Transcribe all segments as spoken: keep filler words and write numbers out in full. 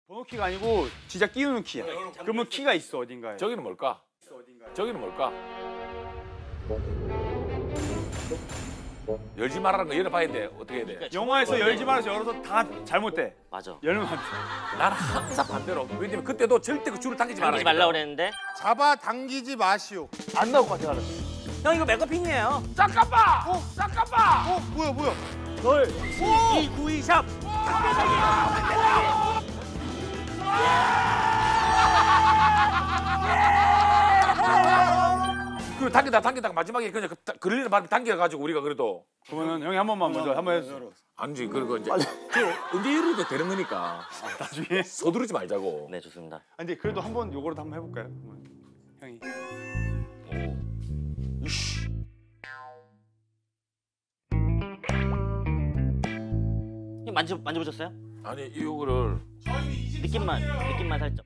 번호키가 아니고 진짜 끼우는 키야. 그러면 키가 있어 어딘가에. 저기는 뭘까? 저기는 뭘까? 열지 말라는 거 열어봐야 돼. 어떻게 해야 돼? 영화에서 열지 말아서 열어서 다 잘못돼. 맞아. 열면 안 돼. 나는 항상 반대로. 왜냐면 그때도 절대 그 줄을 당기지 말라. 당기지 말라 그랬는데. 잡아 당기지 마시오. 안 나올 것 같아 나는. 형 이거 메가핀이에요. 잠깐만! 어? 잠깐만! 어 뭐야 뭐야? 돌, 이, 구, 이, 샵. 그 당기다 당기다가 마지막에 그냥 그, 그릴리는 바람에 당겨가지고 우리가 그래도. 그러면은 형이 한 번만 먼저 한 번 해주세요. 아니지 그리고 이제 그 언제 열어도 되는 거니까. 아, 나중에. 서두르지 말자고. 네 좋습니다. 아, 근데 그래도 한 번 요거라도 한번 해볼까요? 형이. 이씨. 형 만져 만져보셨어요? 아니 이거를. 느낌만 느낌만 살짝.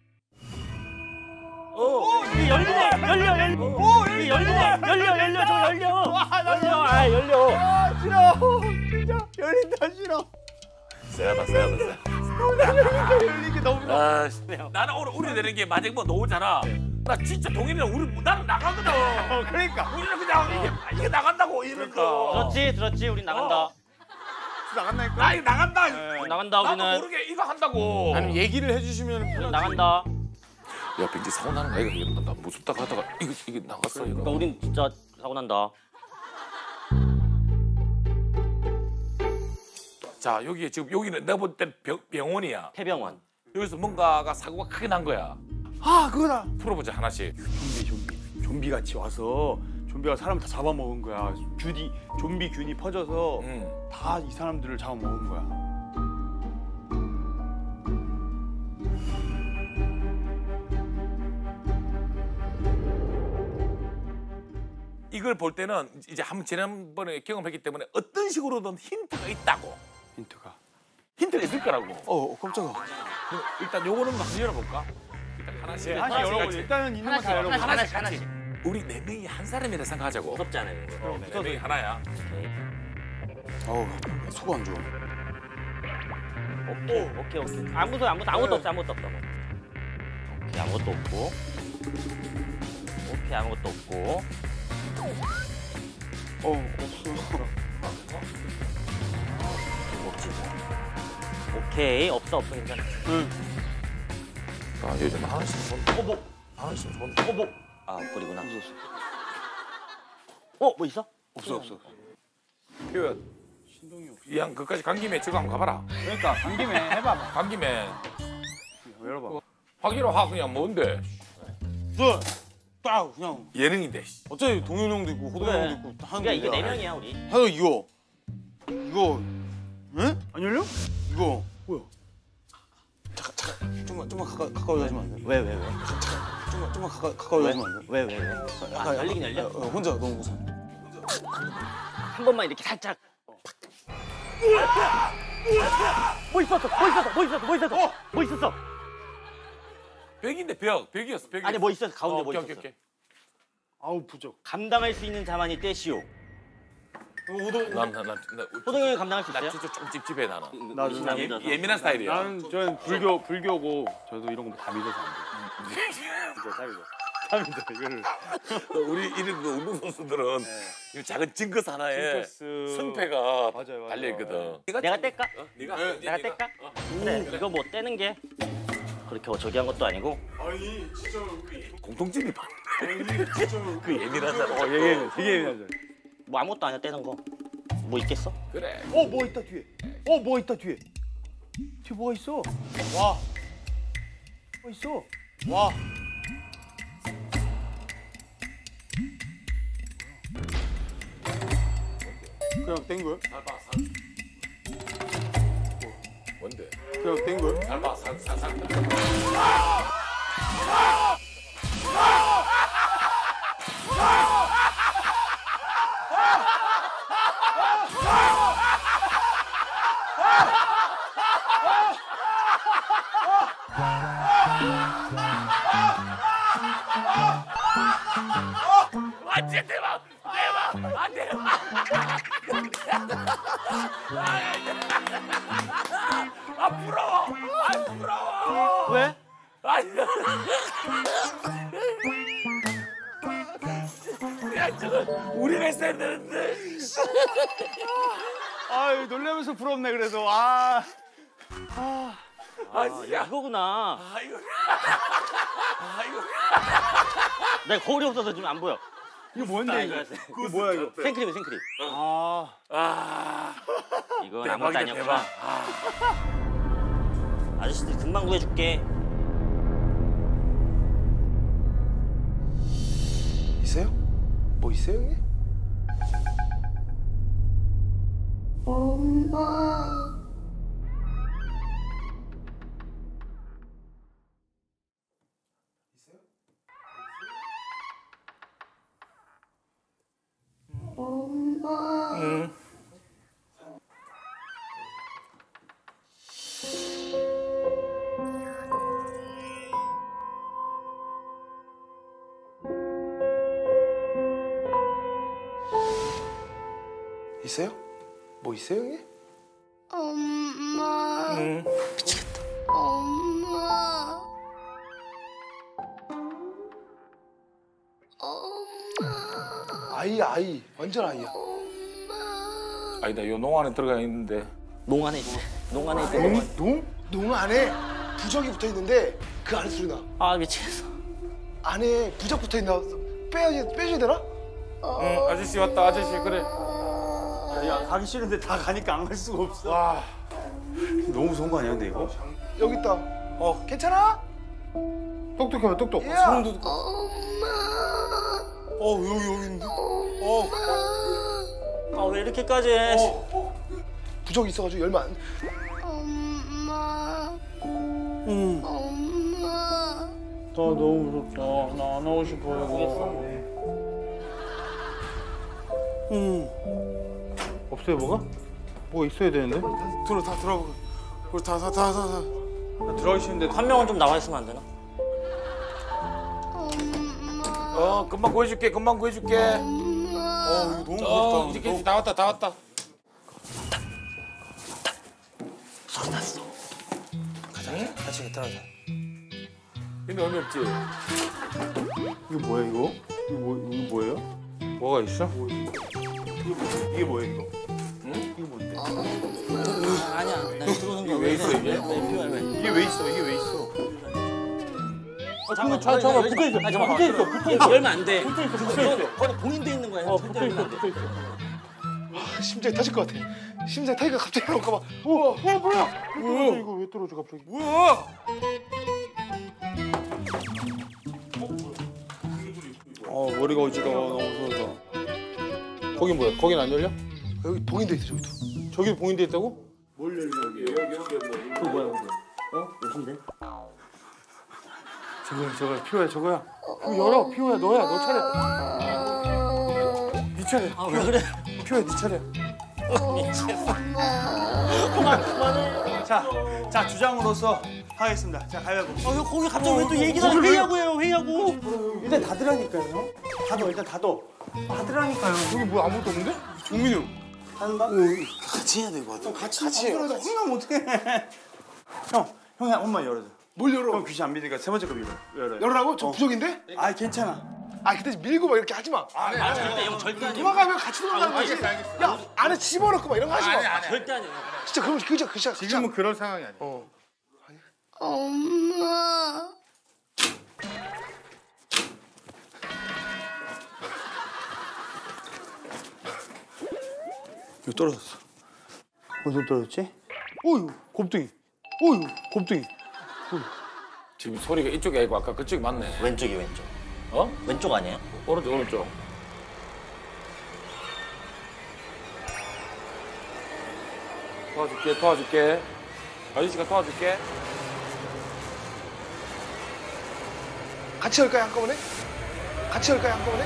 오, 이게 열리네, 열려, 열려. 오, 이게 열리네, 열려, 열려, 저 열려. 열려, 아 열려. 아 싫어. 진짜 열린다 싫어. 세다 세다 세. 열리기 너무. 아, 나는 오늘 우리 내는 게 만약 뭐 나오잖아. 나 진짜 동현이랑 우리 나는 나가거든. 어, 그러니까. 우리는 그냥 이게 이게 나간다고 이런 거. 들었지, 들었지, 우린 나간다. 어. 나간다니까. 나 이거 나간다. 네. 나간다 나도 우리는. 모르게 이거 한다고. 아니 얘기를 해주시면 우린 나간다. 야 왠지 사고 나는 거야 이거 이거 나 무섭다 하다가 이거 이게 나갔어 이거. 그러니까 우린 진짜 사고 난다. 자 여기 지금 여기는 내가 볼 땐 병원이야. 폐병원. 여기서 뭔가가 사고가 크게 난 거야. 아 그거다. 풀어보자 하나씩. 좀비 좀비 좀비 같이 와서 좀비가 사람을 다 잡아먹은 거야. 균이 좀비 균이 퍼져서 응. 다 이 사람들을 잡아먹은 거야. 이걸 볼 때는 이제 한번 지난번에 경험했기 때문에 어떤 식으로든 힌트가 있다고. 힌트가. 힌트가 있을 거라고. 어 깜짝아. 그럼 일단 요거는 한번 열어볼까? 일단 하나씩. 네, 하나씩 열어보자. 일단은 있는 거 다 열어보자. 하나씩, 하나씩. 우리 네 명이 한 사람이라 생각하자고. 무섭지 않아요 이거. 어, 네 명이 하나야. 어우 속안 좋아. 오케이, 오케이, 오케이. 안 무서워, 안 무서워. 아무것도 없어, 아무것도 없어. 오케이, 아무것도 없고. 오케이, 아무것도 없고. 어 없어. 없지. 오케이, 없어, 없어, 괜찮아. 응. 아 요즘 하나씩 손. 어, 뭐? 하나씩 손. 어, 뭐? 아, 옷걸이구나. 어, 뭐 있어? 없어 없어. 표현. 신동이 없어. 이양 그까지 간 김에 저거 한번 가봐라. 그러니까 간 김에 해봐. 간 김에 열어봐. 확인을 하 그냥 뭔데? 네. 딱 그냥 예능인데. 어차피 동현 형도 있고 호동 그래. 형도 있고 다 그러니까 하는데. 이게 네 명이야, 우리. 하여 이거 이거 응? 안 열려? 이거 뭐야? 잠깐 잠깐 좀만 좀만 가까 가까이 하시면 안 돼? 왜, 왜, 왜? 좀만 좀만 가까 가까이 하시면 안 돼? 왜, 왜, 왜? 아, 열리긴 열려? 어, 혼자 너무 무서워. 한 번만 이렇게 살짝. 뭐 있었어? 뭐 있었어? 뭐 있었어? 뭐 있었어? 뭐 있었어? 벽인데 벽. 벽이었어. 벽이었어. 아니 뭐 있었어? 가운데 어, 뭐 오케이, 있었어? 오케이, 오케이. 아우 부적. 감당할 수 있는 자만이 떼시오. 난, 난, 난, 난, 호동 형이 감당할 수 나 있어요? 진짜 좀 찝찝해 나는. 나도 나 나 예, 믿어서. 예민한 스타일이야. 나는 저는 불교 불교고 저도 이런 거 다 믿어서 안 돼. 진짜 다 믿어. 다 믿어 이거를. 우리 이런 그 운동 선수들은 이 작은 징크스 하나에 징크스. 승패가 맞아요, 맞아요. 달려 있거든. 내가 뗄까? 어? 네가 내가 뗄까? 그래, 이거 뭐 떼는 게 그렇게 저기 한 것도 아니고. 아니 진짜 공통점이 많아. 아니 진짜 그 예민한 사람. 어 얘기 되게 예민하죠. 뭐 아무것도 아니야, 떼는 거. 뭐 있겠어? 그래. 어 뭐 있다 뒤에. 어 뭐 있다 뒤에. 뒤에 뭐가 있어? 와 뭐 있어? 와. 그냥 뗀 거야? 잘 봐, 산. 뭔데? 그냥 뗀 거야? 잘 봐, 산, 산, 산. 아, 진짜 대박! 대박! 아, 대박! 아, 부러워! 아, 부러워! 왜? 아니. 야, 저거 우리가 했어야 되는데. 아유 놀라면서 부럽네 그래도. 아. 아, 아, 진짜. 이거구나. 아, 이거. 아, 이거. 내가 거울이 없어서 지금 안 보여. 이거 뭔데 이거? 알겠어. 이거 뭐야 이거? 생크림, 생크림. 아. 아. 이건 아무것도 대박이다, 아니었구나. 대박. 아. 아저씨들 금방 구해줄게. 있어요? 뭐 있어요, 형님? 응. 있어요? 뭐 있어요, 형님? 엄마. 응. 엄마. 엄마. 아이, 아이. 완전 아이야. 엄마. 아니다, 요 농 안에 들어가 있는데. 농 안에 있대. 농 안에 있대. 농? 농? 농 안에 부적이 붙어 있는데 그 안에 소리 나. 아, 미치겠어. 안에 부적 붙어 있나? 빼야지, 빼줘야 되나? 응, 아저씨 왔다, 아저씨 그래. 야 가기 싫은데 다 가니까 안 갈 수가 없어. 와, 너무 무서운 거 아니야 근데 이거? 여기 있다. 어, 괜찮아? 똑똑해봐 똑똑. 야. 소름도 돋고. 엄마. 어 여기 여기 있는데. 어. 아, 왜 이렇게까지 해? 부적 있어가지고 열면 안. 엄마. 응. 엄마. 나 너무 무섭다. 나 안 하고 싶어 이거. 응. 없어요 뭐가? 뭐가 있어야 되는데? 들어 다 들어가. 우리 다다 다 다 다. 들어가기 싫은데 한 명은 좀 나와 있으면 안 되나? 어, 금방 구해줄게, 금방 구해줄게. 어 이거 너무 어, 무섭다. 이제 다 왔다, 다 왔다. 소리 났어. 같이 들어가자. 근데 의미 없지? 이거 뭐야 이거? 이거 뭐 이거 뭐예요? 뭐가 있어? 이게 뭐예요 이거? 응? 이거 뭔데? 아니야, 나 들어오는 거 왜 있어, 이게? 왜 필요해, 왜? 이게 왜 있어? 이게 왜 있어? 어, 잠깐만, 잠깐만, 잠깐만, 붙어 있어. 아, 잠깐만, 붙어 있어, 붙어 있어. 열면 안 돼. 붙어 있어, 붙어 있어. 거기 봉인돼 있는 거야. 어, 붙어 있어, 붙어 있어. 아, 심장이 터질 것 같아. 심장 타기가 갑자기 나올까 봐. 어, 어, 뭐야? 왜 떨어져 이거? 왜 떨어져 갑자기? 뭐야? 어 머리가 어지러워 너무 무서워서. 거긴 뭐야? 거긴 안 열려? 여기 봉인돼 있어 저기도. 저기 봉인돼 있다고? 무슨데? 저거야 저거야 피호야 저거야. 그거 열어 피호야 너야 너 차례. 네 차례. 아, 왜 그래? 피호야 네 차례. 그만, 그만해. 자, 자 주장으로서 하겠습니다. 자 가위바위보. 아, 왜 거기 갑자기 왜 또 얘기를 하냐? 회의하고 해요, 회의하고. 일단 닫으라니까요. 닫어 일단 닫어. 닫으라니까요. 여기 뭐 아무것도 없는데? 종민이 형. 닫는다? 같이 해야 될 것 같아. 같이 같이 해요. 열어줘. 혼나면 어떡해. 형, 형이 한 번만 열어줘. 뭘 열어? 형 귀신 안 믿으니까 세 번째 거 열어. 열어. 열으라고? 저 어. 부적인데? 아 괜찮아. 아, 근데 밀고 막 이렇게 하지 마. 아, 절대, 형, 절대 아니야. 도망가면 같이 도망가는 거지. 야, 안에 집어넣고 막 이런 거 하지 마. 절대 아니야. 진짜 그러면 그저 그저 지금은 그럴 상황이 아니야. 어. 엄마. 이거 떨어졌어. 어디서 떨어졌지? 어휴, 곱둥이. 어휴, 곱둥이. 지금 소리가 이쪽이 아니고 아까 그쪽이 맞네. 왼쪽이 왼쪽. 어? 왼쪽 아니에요? 오른쪽, 오른쪽. 도와줄게, 도와줄게. 아저씨가 도와줄게. 같이 열까요 한꺼번에? 같이 열까요 한꺼번에?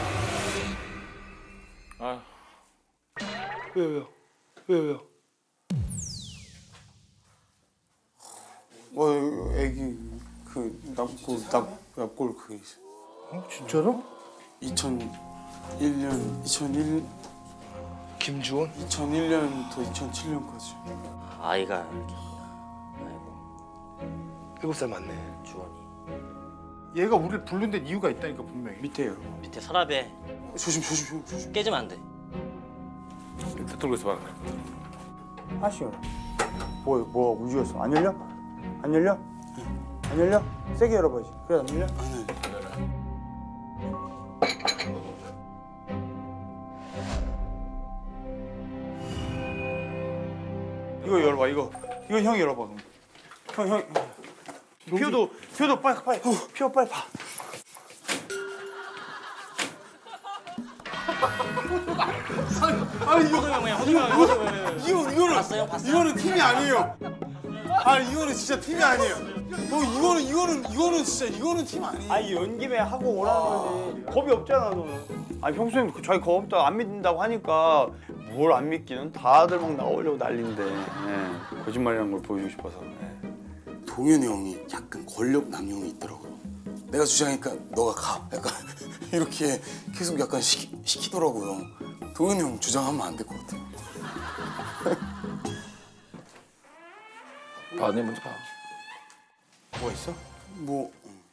아, 왜요 왜요? 왜요 왜요? 어, 애기 그 납골 납 납골 그게 있어. 어, 진짜로? 이천일 년, 이천일, 김주원? 이천일 년부터 이천칠 년까지. 아이가 이렇게. 아이고. 일곱 살 맞네. 주원이. 얘가 우리를 부른 데 이유가 있다니까 분명히. 밑에요. 밑에 서랍에 조심 조심 조심 조심. 깨지면 안 돼. 일단 들고 있어 봐. 하시오. 뭐, 뭐 움직였어? 안 열려? 안 열려? 안 열려? 세게 열어봐야지. 그래 안 열려? 이거 열어봐 이거. 이거 형 열어봐. 형 형. 피오도 피오도 빨리 빨리. 피오 빨리 봐. 아니 이거 이거 이거 이거는 봤어요? 봤어요? 이거는 팀이 아니에요. 아 이거는 진짜 팀이 아니에요. 형 이거는 이거는 이거는 진짜 이거는 팀 아니에요. 아니 연 김에 하고 오라는 거지. 겁이 없잖아 너는. 아니 평소에 자기 겁 없다 안 믿는다고 하니까 뭘 안 믿기는 다들 막 나오려고 난리인데 예. 거짓말이라는 걸 보여주고 싶어서. 예. 동현이 형이 약간 권력 남용이 있더라고요. 내가 주장하니까 너가 가. 약간 이렇게 계속 약간 시키, 시키더라고요. 동현이 형 주장하면 안 될 것 같아요. 봐, 내 먼저 봐. 뭐가 있어? 뭐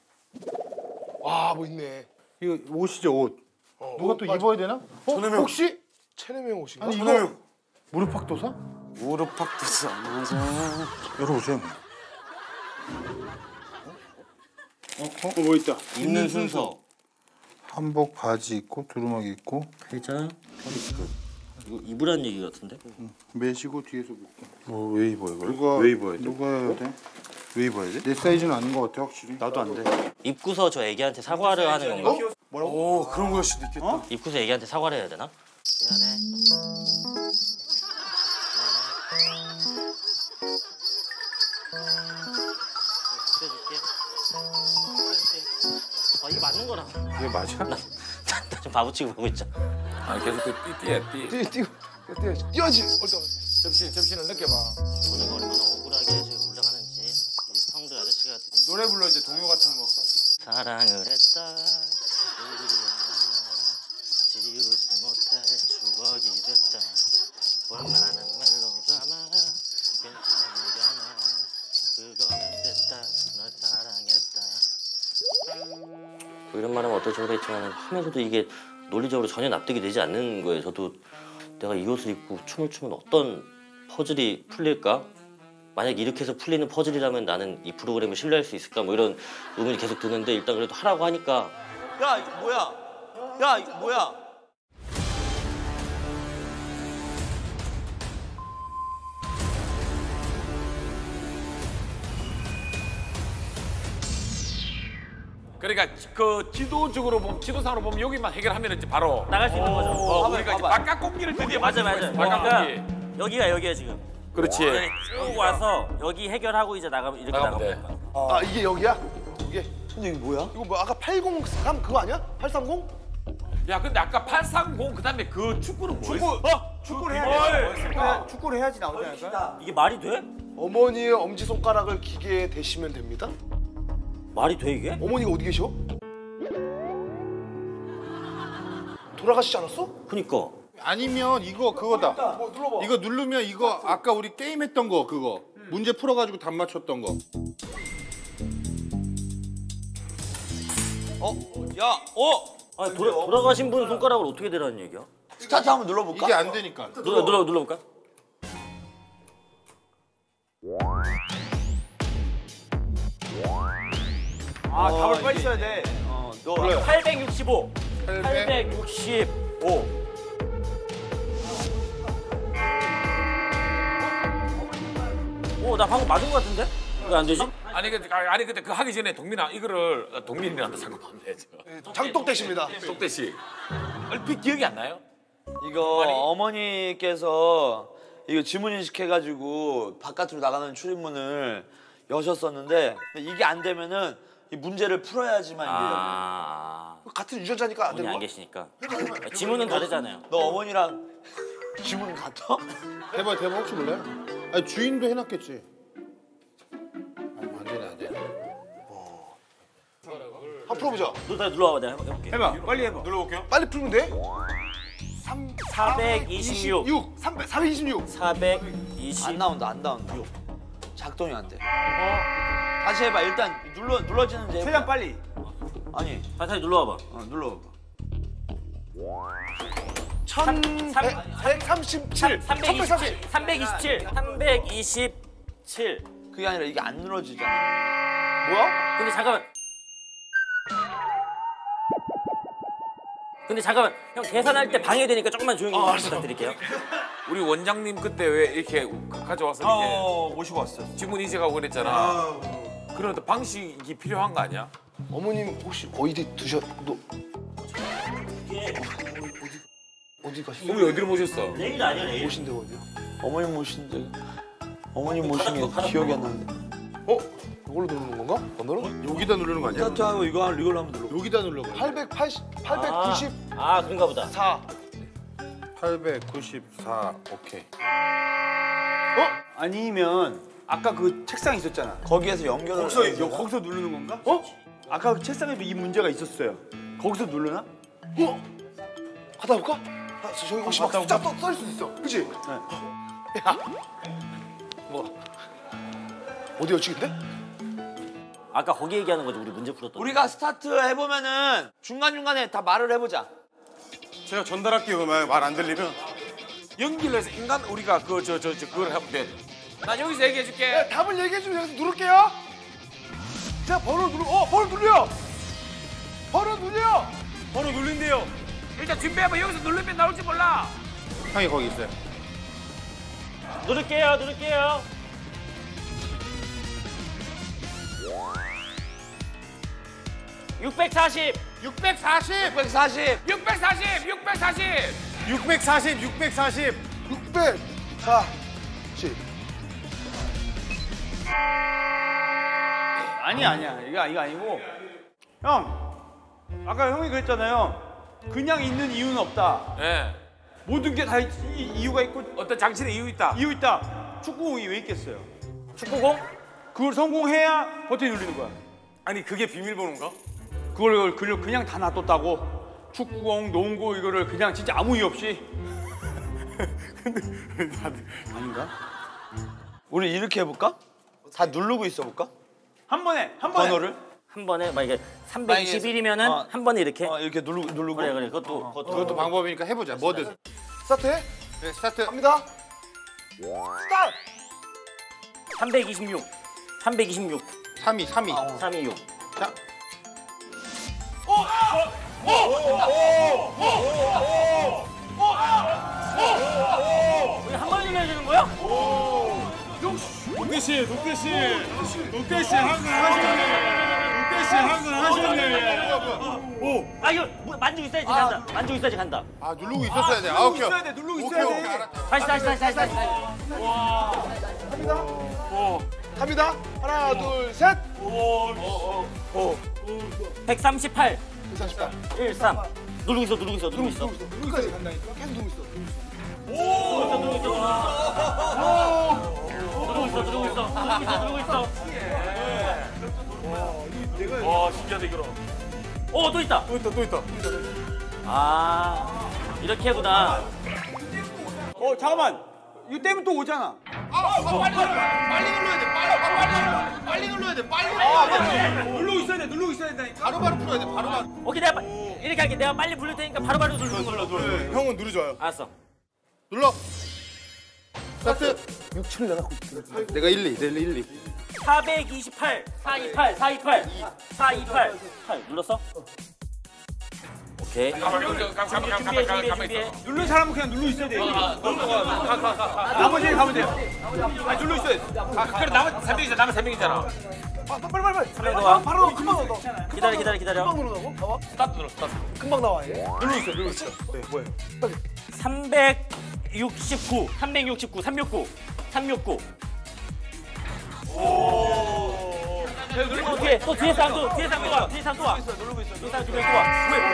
와, 뭐 있네. 이거 옷이죠 옷. 어, 누가 어, 또 맞아. 입어야 되나? 어? 전해명. 혹시? 체내명 옷인가? 아니 이거 무릎팍도사? 무릎팍도사 맞아. 열어보세요. 어? 어? 뭐 있다. 입는 순서. 한복 바지 입고 두루마기 입고 회자, 허리끈. 이거 입으란 얘기 같은데? 매시고 뒤에서 묶고. 뭐왜 입어 이걸? 누가 왜 입어야 돼? 누가 해야 돼? 왜 입어야 돼? 내 사이즈는 아닌 것 같아 확실히. 나도 안 돼. 입고서 저 애기한테 사과를 하는 건가? 오 그런 걸 수도 있겠다. 입고서 애기한테 사과를 해야 되나? 미안해. 그래줄게. 아 이게 맞는 거라. 이게 맞아? 나 좀 바보치고 보고 있자. 아, 계속 그 띠, 띠야, 띠. 뛰어, 뛰어, 뛰어, 뛰어야지. 얼른. 접시, 접시를 느껴봐. 오늘 얼마나 억울하게 지금 올라가는지 이 형들 아저씨가 노래 불러 이제 동요 같은 거. 사랑을 했다 우리를 만나 지우지 못할 추억이 됐다 얼마나 멜로드라마 괜찮으려나 그거면 됐다 널 사랑했다 뭐 이런 말하면 어떨지 모르겠지만 하면서도 이게 논리적으로 전혀 납득이 되지 않는 거예요. 저도 내가 이 옷을 입고 춤을 추면 어떤 퍼즐이 풀릴까? 만약 이렇게 해서 풀리는 퍼즐이라면 나는 이 프로그램을 신뢰할 수 있을까? 뭐 이런 의문이 계속 드는데 일단 그래도 하라고 하니까 야, 이거 뭐야? 야, 이거 뭐야? 그러니까 그 지도적으로 보면 지도상으로 보면 여기만 해결하면 이제 바로 나갈 수 있는 거죠. 어, 봐봐요, 우리가 이제 봐봐요. 바깥 공기를 드디어 맞아 마시고 맞아. 있어, 바깥 그러니까 공기. 여기가 여기야 지금. 그렇지. 여기 쭉 와서 여기 해결하고 이제 나가면 이렇게 나가면 나가면 돼. 돼. 아, 이게 여기야? 이게. 근데 이거 뭐야? 이거 뭐 아까 팔공삼 그거 아니야? 팔삼공? 야, 근데 아까 팔삼공 그다음에 그 축구는 뭐 축구. 어? 축구를 해야 돼. 축구를, 축구를 해야지 나오지 않을까? 이게 말이 돼? 어머니의 엄지손가락을 기계에 대시면 됩니다. 말이 돼 이게? 어머니가 어디 계셔? 돌아가시지 않았어? 그니까. 아니면 이거 그거다. 뭐 눌러봐. 이거 누르면 이거 아까 우리 게임했던 거 그거 문제 풀어가지고 답 맞췄던 거. 어? 야, 어? 아니 돌아, 돌아가신 분 손가락을 어떻게 대라는 얘기야? 스타트 한번 눌러볼까? 이게 안 되니까. 눌러 눌러 눌러볼까? 아 답을 빨리 써야 돼. 어, 너 팔백육십오. 팔백. 팔백육십오. 오, 나 방금 맞은 거 같은데? 왜 안 되지? 아니 근데 아니 근데 그 하기 전에 동민아 이거를 어, 동민이랑도 상관없네 지금. 장독대십니다. 속대 씨. 얼핏 기억이 안 나요? 이거 아니. 어머니께서 이거 지문인식 해가지고 바깥으로 나가는 출입문을 여셨었는데 근데 이게 안 되면은 이 문제를 풀어야지만 이게 아, 같은 유전자니까 안 분이 되는 안 거야? 계시니까. 지문은 다르잖아요. 너 어머니랑 지문 같아? 대박 대박 혹시 몰라요? 아니 주인도 해놨겠지. 아니 안 되네 안 되네. 한번 풀어보자. 너 다 눌러봐, 내가 해볼- 해볼게. 해봐 빨리 해봐. 눌러볼게요. 빨리 풀면 돼. 삼, 사백이십육. 육. 삼백, 사백이십육. 사백이십. 안 나온다, 안 나온다. 작동이 안 돼. 다시 해봐. 일단 눌러 눌러지는지 해봐. 최대한 빨리. 아니, 다시 눌러봐. 어, 눌러봐. 천백삼십칠. 삼백이십칠. 삼백이십칠. 삼백이십칠. 그게 아니라 이게 안 눌러지잖아. 뭐야? 근데 잠깐만. 근데 잠깐만. 형 계산할 때 방해되니까 조금만 조용히 좀 부탁드릴게요. 우리 원장님 그때 왜 이렇게 가져와서 이렇게 어, 모시고 왔어. 지문 인식하고 그랬잖아. 그런 어떤 방식이 필요한 거 아니야? 어머님 혹시 어디 두셨? 너 어디 가셨어? 어머니 어디로 모셨어? 내일 아니야 내일. 오신데 어디요? 어머님 모신데 어머님 모신 게 기억이 안 나는데. 어? 이걸로 누르는 건가? 번호를? 여기다 누르는 거 아니야? 스타트하고 이거 이걸로 한번 눌러. 여기다 눌러봐. 팔백팔십, 팔백구십사. 아, 아 그런가 보다. 팔백구십사. 오케이. 어? 아니면 아까 그 책상 있었잖아. 거기에서 연결을. 거기서 여, 거기서 누르는 건가? 어? 아까 그 책상에도 이 문제가 있었어요. 거기서 누르나? 어? 갔다 올까? 아, 저- 저기 혹시 막 숫자 써, 써 있을 수도 있어. 그치? 야. 뭐? 어디 여치인데? 아까 거기 얘기하는 거지 우리 문제 풀었던. 우리가 스타트 해보면은 중간 중간에 다 말을 해보자. 제가 전달할게요. 말 안 들리면. 연결해서 인간 우리가 그 저 저 저 그걸 하면 돼. 나 여기서 얘기해 줄게. 네, 답을 얘기해주면 여기서 누를게요. 자, 번호 누르. 어, 번호 눌려. 번호 눌려. 번호 눌린대요. 일단 준비해봐. 여기서 누르면 나올지 몰라. 형이 거기 있어요. 누를게요, 누를게요. 육백사십. 육백사십. 백사십. 육백사십. 육백사십. 육백사십, 육백사십. 육백사십. 아니 아니야. 이거 이거 아니고. 형. 아까 형이 그랬잖아요. 그냥 있는 이유는 없다. 예. 모든 게 다 이유가 있고 어떤 장치는 이유 있다. 이유 있다. 축구공이 왜 있겠어요? 축구공? 그걸 성공해야 버튼이 눌리는 거야. 아니 그게 비밀번호인가? 그걸 그걸 그냥 다 놔뒀다고. 축구공, 농구 이거를 그냥 진짜 아무 이유 없이. 아닌가? 우리 이렇게 해볼까? 다 누르고 있어볼까? 한 번에 한 번에. 번호를? 한 번에 만약에 삼백이십일이면은 어. 한 번에 이렇게. 어, 이렇게 누르고 누르고. 그래 그래 그것도 그것도. 그것도 방법이니까 해보자. 뭐든. 스타트해. 네, 스타트. 갑니다. 스타트. 삼백이십육. 삼백이십육. 삼 위, 삼 위. 삼백이십육. 자. 우리 한 번에 눌러야 되는 거야? 독대 씨, 독대 씨, 독대 씨 한건 하셨네. 독대 씨 한건 하셨네. 오. 아 이거 뭐, 만지고 있어야지 간다. 만지고 있어야지 간다. 아 누르고 있었어야 돼. 아 오케이. 있어야 돼, 누르고 오케이, 있어야 오케이, 돼. 알았다. 다시 다시 다시 다시 다시. 갑니다. 갑니다. 하나, 둘, 셋. 백삼십팔. 백삼십팔. 일삼. 누르고 있어 누르고 있어 누르고 있어. 여기까지 간다니까. 계속 누르고 있어. 누르고 있어 누르고 있어 누르고 있어 누르고 있어. 와 신기하다 이거. 어또 있다. 또 있다, 또 있다. 아 이렇게 하구나. 어 잠깐만. 이거 떼면 또 오잖아. 빨리 눌러야 돼. 빨리, 빨리, 빨리 눌러야 돼. 빨리. 누르고 있어야 돼. 누르고 있어야 돼. 바로바로 풀어야 돼. 바로바로. 오케이 내가 빠- 이렇게 할게. 내가 빨리 부를 테니까 바로바로 누르는 걸로. 네, 형은 누르줘요. 알았어. 눌러. 스타트. 육, 칠 내가 갖고 있어. 내가 일, 이, 내가 일, 이. 사백이십팔. 사이십팔. 사이십팔. 사이십팔. 팔 눌렀어? 오케이. 가만 가만 가만 가만 준비해 가만 준비해 가만 준비해. 있어. 누르는 사람은 그냥 누르고 있어야 돼. 나머지 가면 돼요. 아 눌러 있어. 아 그래 남은 세 명이잖아. 남은 세 명이잖아. 아, 빨리 빨리 빨리. 삼 명 더. 바로 넣어. 금방 넣어. 기다려 기다려 기다려. 금방 누르라고? 봐봐. 스타트 눌러. 스타트. 금방 나와 얘. 삼백육십구. 삼백육십구. 삼백육십구. 삼백육십구. 또 뒤에 또 뒤에 사람 또 뒤에 사람 또 와. 뒤에 사람 또 와. 누르고 있어. 뒤에 사람 두 명 또 와.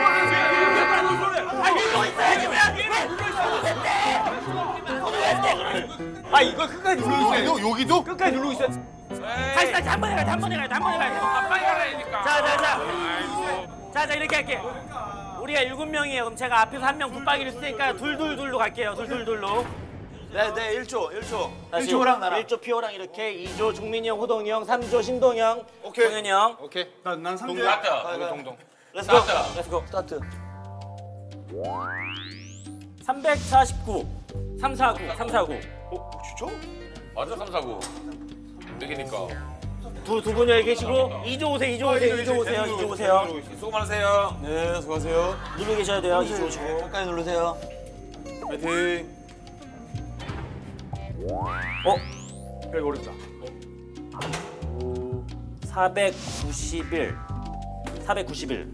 아 이거 끝까지 누르고 있어야 돼. 여, 여기도? 끝까지 누르고 있어야 돼. 다시 다시 한 번에 가야 돼. 한 번에 가야 돼. 한 번에 가야 돼. 빨리 하라니까. 자, 자, 자. 자, 자, 이렇게 할게. 우리가 일곱 명이에요. 그럼 제가 앞에서 한 명 붙박이를 쓸 테니까 둘둘둘로 갈게요. 둘둘둘로. 네, 네, 일 조, 일 조. 다시 일 조랑 나랑. 일 조 피오랑 이렇게 이 조 중민이 형, 호동이 형, 삼 조 신동이 형, 오케이. 동현이 형. 오케이. 난 삼 조. 스타트. 동동. 렛츠고. 스타트. 렛츠고. 스타트. 삼백사십구. 삼사구. 삼사구. 어, 진짜? 맞아 삼사구. 되게니까. 두, 두 분이 여기 계시고 이 조 오세요. 이 조 오세요. 이 조 오세요. 이 조 오세요. 수고 많으세요. 네, 수고하세요. 누르 계셔야 돼요. 이 조 오시고. 끝까지 누르세요. 파이팅. 어? 야, 이거 어렵다. 사백구십일. 사백구십일.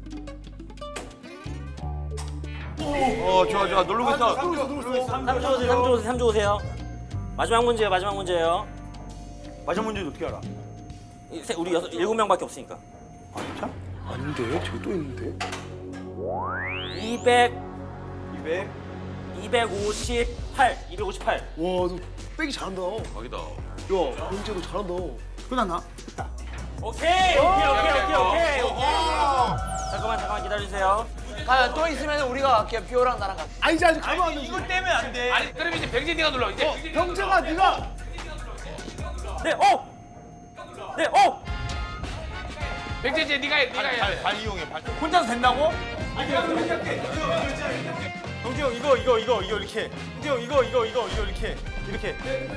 어, 좋아, 좋아. 누르고 있어. 삼 조 오세요. 삼 조 오세요. 삼 조 오세요. 마지막 문제예요. 마지막 문제예요. 마지막 문제 어떻게 알아? 이 세- 우리 여섯 일곱 명밖에 없으니까. 아, 진짜? 아닌데? 저기 또 있는데? 이백, 이백. 이백오십팔. 이백오십팔. 와, 너 빼기 잘한다. 거기다. 야, 현재 너 잘한다. 끝났나? 오케이. 오케이. 오케이. 오케이. 오케이. 오케이. 잠깐만 잠깐만 기다려주세요. 아, 또 있으면 우리가 갈게요. 피오랑 나랑 갈게. 아니지, 아직 가면 안 돼. 이걸 떼면 안 돼. 아니 그럼 이제 병진이가 눌러. 이제 병진이가 병재가 네가 네. 오. 네. 오. 병진 이제 네가 해. 네가 해. 발 이용해. 발. 혼자서 된다고? 형주 형 이거 이거 이거 이거 이렇게. 형주 형 이거 이거 이거 이거 이렇게 이렇게.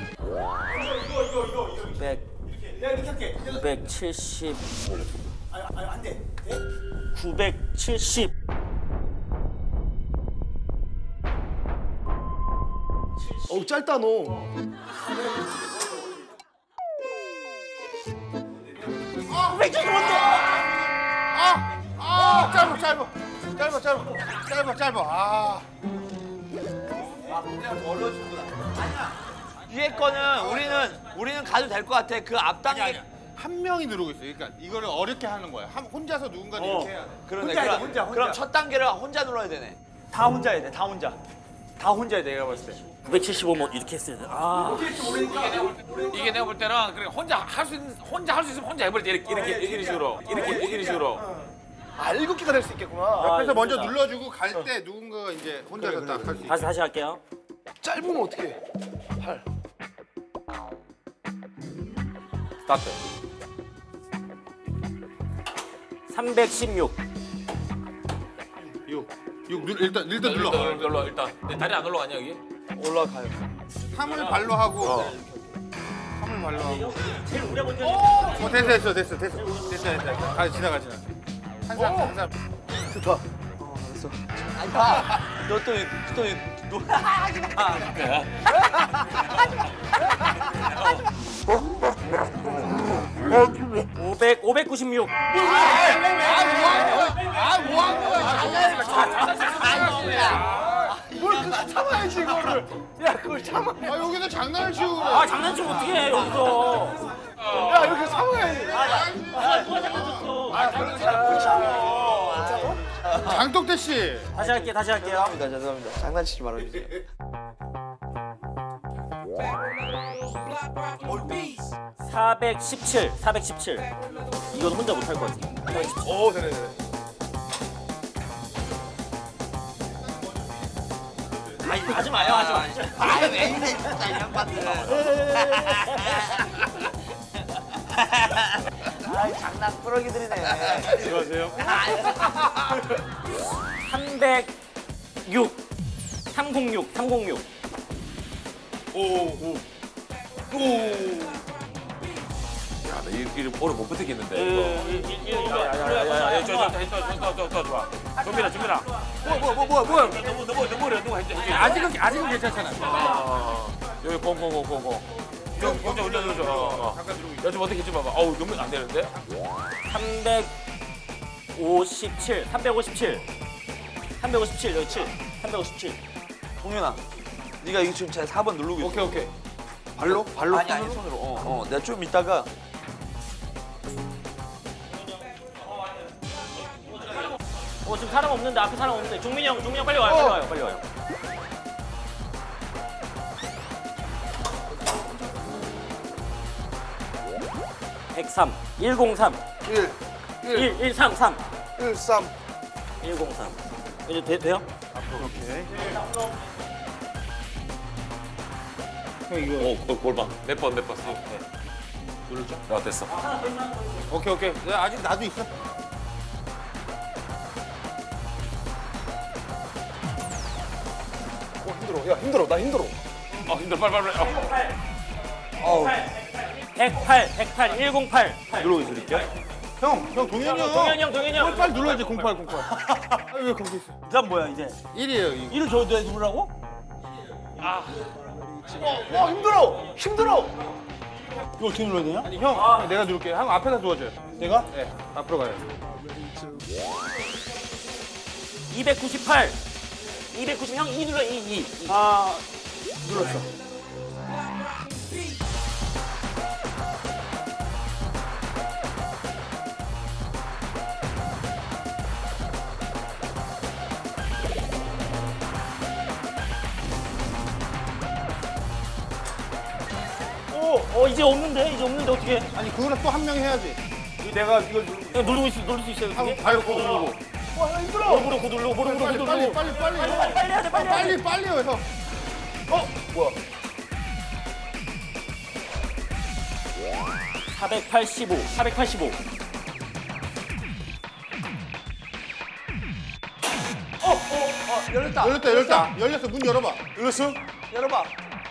백. 구백칠십. 구백칠십. 어우, 짧다 너. 아, 짧아, 짧아. 짧아, 짧아. 짧아, 짧아. 아. 위에 거는 우리는 우리는 가도 될 것 같아. 그 앞 단계. 아니야. 한 명이 누르고 있어. 그러니까 이거를 어렵게 하는 거야. 한, 혼자서 누군가 이렇게 해야 돼. 그러네. 혼자 해, 그럼, 혼자, 혼자. 그럼 첫 단계를 혼자 눌러야 되네. 다 혼자 해야 돼. 다 혼자. 다 혼자 해야 돼. 내가 봤을 때. 구백칠십오 뭐 이렇게 했어야 돼. 아. 이게 내가 볼 때는 그래 혼자 할 수 있는 혼자 할 수 있으면 혼자 해버리지 이렇게 이렇게 이런 식으로 이렇게 이런 식으로. 아, 일곱 개가 될 수 있겠구나. 옆에서 아, 먼저 이거다. 눌러주고 갈 때 누군가가 이제 혼자서 딱 할 수 있어. 다시 다시 할게요. 짧으면 어떡해. 스타트. 삼백십육. 육. 육 눌, 일단 일단 눌러. 눌러 눌러 일단. 내 다리 안 올라가냐 여기? 올라가요. 삼을 발로 하고. 삼을 발로 하고. 제일 오래 먼저. 어, 됐어, 됐어, 됐어, 됐어. 됐어, 됐어, 됐어. 가, 지나가, 지나가. 한 사람, 한 사람. 좋다. 너또또 또. 오백, 오백구십육. 아, 뭐 하는 거야? 뭘 그렇게 참아야지, 이거를. 야, 그걸 참아. 아, 여기서 장난을 치고 그래. 아 장난치면 어떻게 해 여기서. 야, 이렇게 참아야지. 장독대 씨. 다시 할게 다시 할게요. 죄송합니다. 죄송합니다. 장난치지 말아주세요. 사백십칠. 사백십칠. 이건 혼자 못할 것 같아. 사백십칠. 오, 되네, 되네. 아니 하지 마요 하지 마. 아왜 이래 진짜 이 양반들. 아 장난 꾸러기들이네. 수고하세요. 삼백육. 삼공육. 삼공육. 야, 나 이- 이름 오래 못 버티겠는데. 이거. 야야야야. 저저저저저 좋아. 준비라 준비라. 뭐, 뭐, 뭐, 뭐야? 너무 너무 너무 어려 누가 했지? 아직은, 아직은 괜찮잖아. 여기 공공공공공. 좀 혼자 혼자 혼자. 야좀 어떻게 좀 봐봐. 어우 너무 안 되는데? 삼백오십칠. 삼백오십칠. 삼백오십칠 여기 칠. 삼백오십칠. 동윤아, 네가 이거 지금 잘 사 번 누르고 있어. 오케이, 오케이. 발로? 발로? 아니 아니 손으로. 어, 어. 내가 좀 이따가. 어 지금 사람 없는데 앞에 사람 없는데 종민이 형 종민이 형 빨리 와요 빨리 와요 빨리 와요. 백삼. 일공삼. 일, 일, 일삼삼. 일, 삼. 일공삼. 이제 돼, 돼요? 오케이. 형 이거. 오, 그 골반. 몇 번, 몇 번 써. 네. 누르죠? 아, 됐어. 오케이 오케이. 야, 아직 나도 있어. 어 힘들어. 야 힘들어. 나 힘들어. 어, 힘들어. 빨리, 빨리, 빨리. 어. 아우. 백팔, 백팔, 일공팔. 누르고 있을게요. 형, 형 동현이 형. 동현이 형, 동현이 형. 빨리 눌러야지 공팔 공팔. 아, 왜 거기 있어? 그다음 뭐야 이제? 일이에요 이거. 일을 줘야 돼 누르라고? 어 힘들어. 힘들어. 이거 어떻게 눌러야 되냐? 아니 형, 내가 누를게. 형 앞에다 두어줘요. 내가? 네, 앞으로 가요. 이백구십팔. 이백구십. 형 이 눌러. 이, 이. 아 눌렀어. 어, 이제 없는데? 이제 없는데 어떻게? 아니 그거는 또 한 명 해야지. 내가 이걸 누르. 형 누르고 있어, 누를 수 있어요. 하고 이게? 발로 고 누르고. 와 힘들어. 무릎으로 고 누르고, 무릎으로 고 빨리 누르고. 빨리 빨리 빨리. 빨리, 빨리 해야 돼, 빨리 해야 돼. 빨리 빨리요 형. 어 뭐야? 사백팔십오, 사백팔십오. 열렸다. 열렸다 열렸다. 열렸어. 문 열어봐. 열렸어? 열어봐.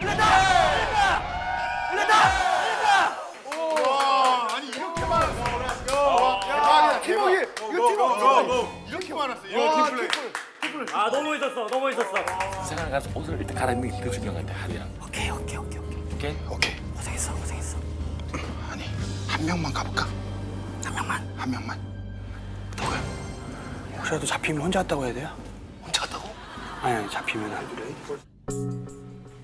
와, 아니 이렇게 많았어. 와, 대박이다. 팀워크. 이거 팀워크. 이렇게 많았어. 와, 이거 팀플레이. 아, 너무 멋있었어, 너무 멋있었어. 생활 가서 옷을 일단 갈아입는 게 더 중요한 것 같아, 하리야. 오케이, 오케이, 오케이, 오케이. 오케이? 오케이. 고생했어, 고생했어. 아니 한 명만 가볼까? 한 명만. 한 명만. 혹시라도 잡히면 혼자 왔다고 해야 돼요? 혼자 갔다고? 아니 아니 잡히면 안 그래.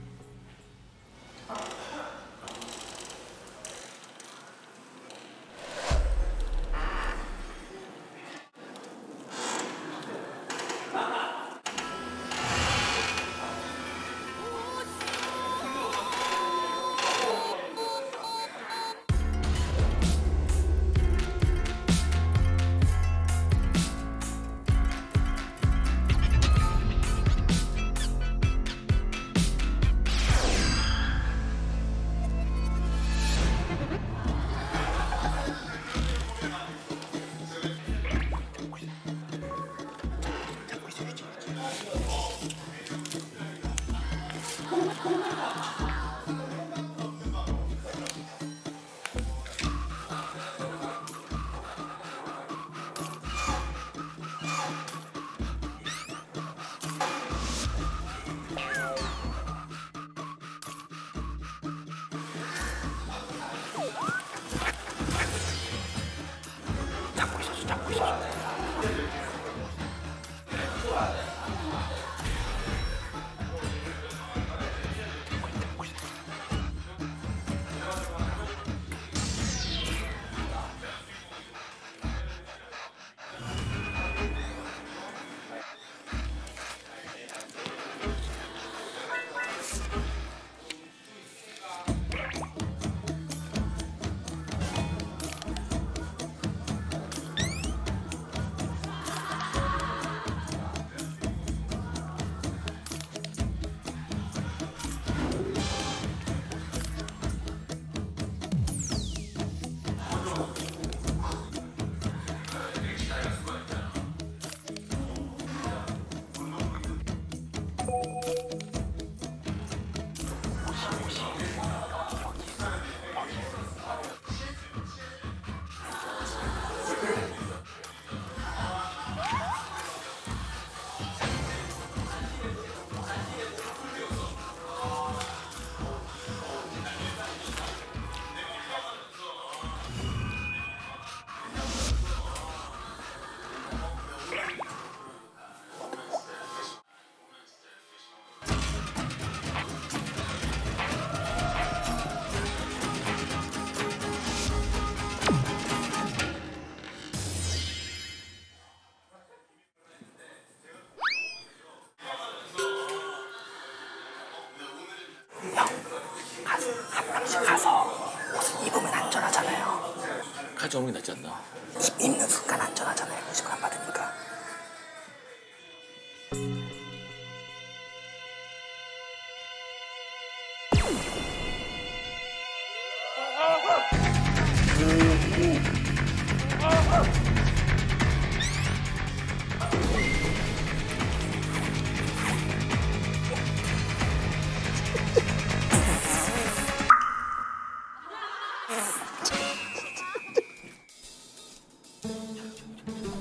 가져오는 게 낫지 않나? 입는 순간 안전하잖아요. 의심을 안 받으니까.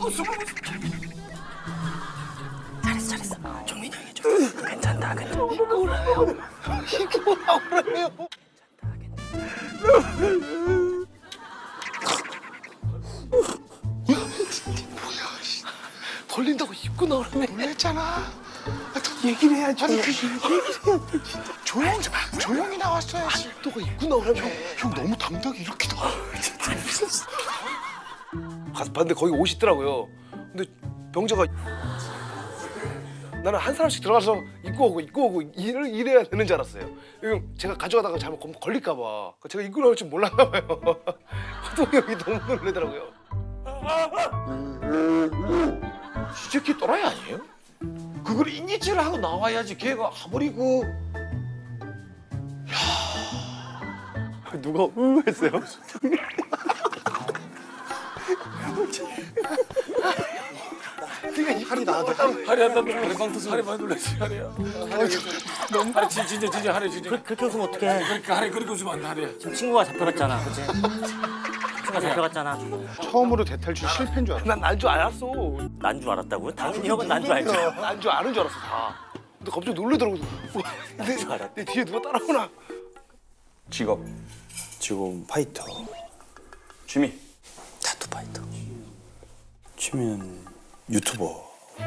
잘했어 잘했어. 종민이 형이 좀 괜찮다 괜찮다. 이거라요. 이거라고요. 뭐야? 씨. 걸린다고 입고 나오라며. 놀랬잖아. 아, 또 얘기를 해야지. 아니 그 얘기를 해야지. 진짜 조용 좀 조용히 나왔어야지. 너가 입고 나오라며. 형, 형 너무 당당히 이렇게 나와. 가서 봤는데 거기 옷이 있더라고요. 근데 병자가 나는 한 사람씩 들어가서 입고 오고 입고 오고 일을 이래야 되는 줄 알았어요. 이거 제가 가져가다가 잘못 걸릴까 봐. 제가 입고 나올 줄 몰랐나 봐요. 호동이 형이 너무 놀래더라고요. 이 새끼 또라이 아니에요? 그걸 인지를 하고 나와야지. 걔가 아무리 그 누가 음 했어요? 할이 나한테 하리야 나 하리방 터서 하리 많이 놀랐지 하리야. 너무 하리 진- 진짜 진짜 하리 진짜. 그, 그렇게 웃으면 어떡해. 그러니까 하리 그렇게 웃으면 안 돼 하리야. 지금 친구가 잡혀갔잖아, 그치? 친구가 잡혀갔잖아. 처음으로 대탈출 실패인 줄 알았어. 난 난 줄 알았어. 난 줄 알았다고요? 당연히 형은 난 줄 알지. 난 줄 아는 줄 알았어 다. 근데 갑자기 놀래더라고. 내, 내 뒤에 누가 따라오나. 직업. 직업 파이터. 취미. 타투 파이터. 취미는 유튜버.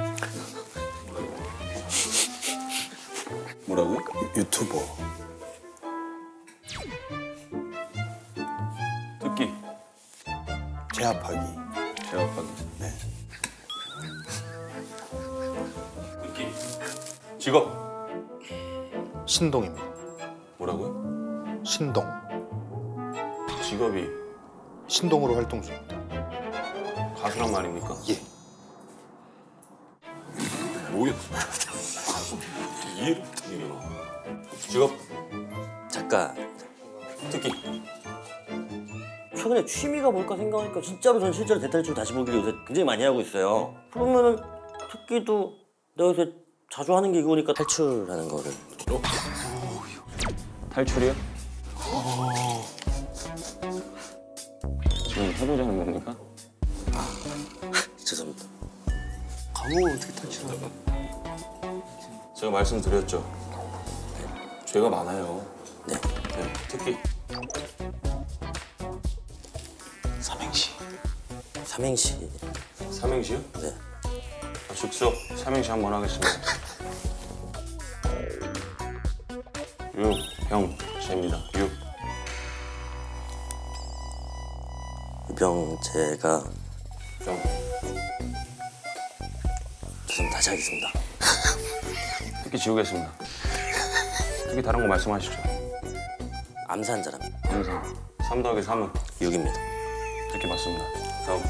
뭐라고요? 유, 유튜버. 듣기. 제압하기. 제압하기. 네. 듣기. 직업. 신동입니다. 뭐라고요? 신동. 직업이 신동으로 활동 중입니다. 가수란 말입니까? 예. 모르겠어. 이해를 못하겠네. 직업. 작가. 듣기. 최근에 취미가 뭘까 생각하니까 진짜로 전 실제로 대탈출 다시 보기를 요새 굉장히 많이 하고 있어요. 그러면은 특기도 내가 요새 자주 하는 게 이거니까 탈출하는 거를. 탈출이요? 지금 해보자는 겁니까? 죄송합니다. 감옥을 어떻게 탈출하나? 제가 말씀드렸죠. 죄가 많아요. 네. 네, 특히 삼행시. 삼행시. 삼행시요? 네. 아, 즉석 삼행시 한번 하겠습니다. 유병재입니다. 유. 유병재가 병. 죄송합니다. 다시 하겠습니다. 특히 지우겠습니다. 특히 다른 거 말씀하시죠. 암사한 사람. 항상 삼 더하기 삼은 육입니다. 이렇게 맞습니다. 다음.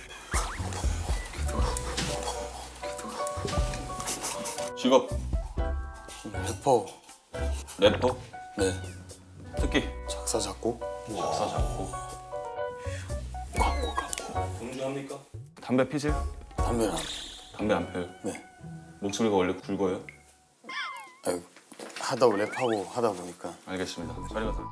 직업. 래퍼. 래퍼. 네. 특기. 작사 작곡. 작사 작곡. 광고 광고. 동조합니까? 담배 피세요? 담배랑. 담배 안 펴요? 네. 목소리가 원래 굵어요? 아유, 하다 랩하고 하다 보니까. 알겠습니다. 자리가 다.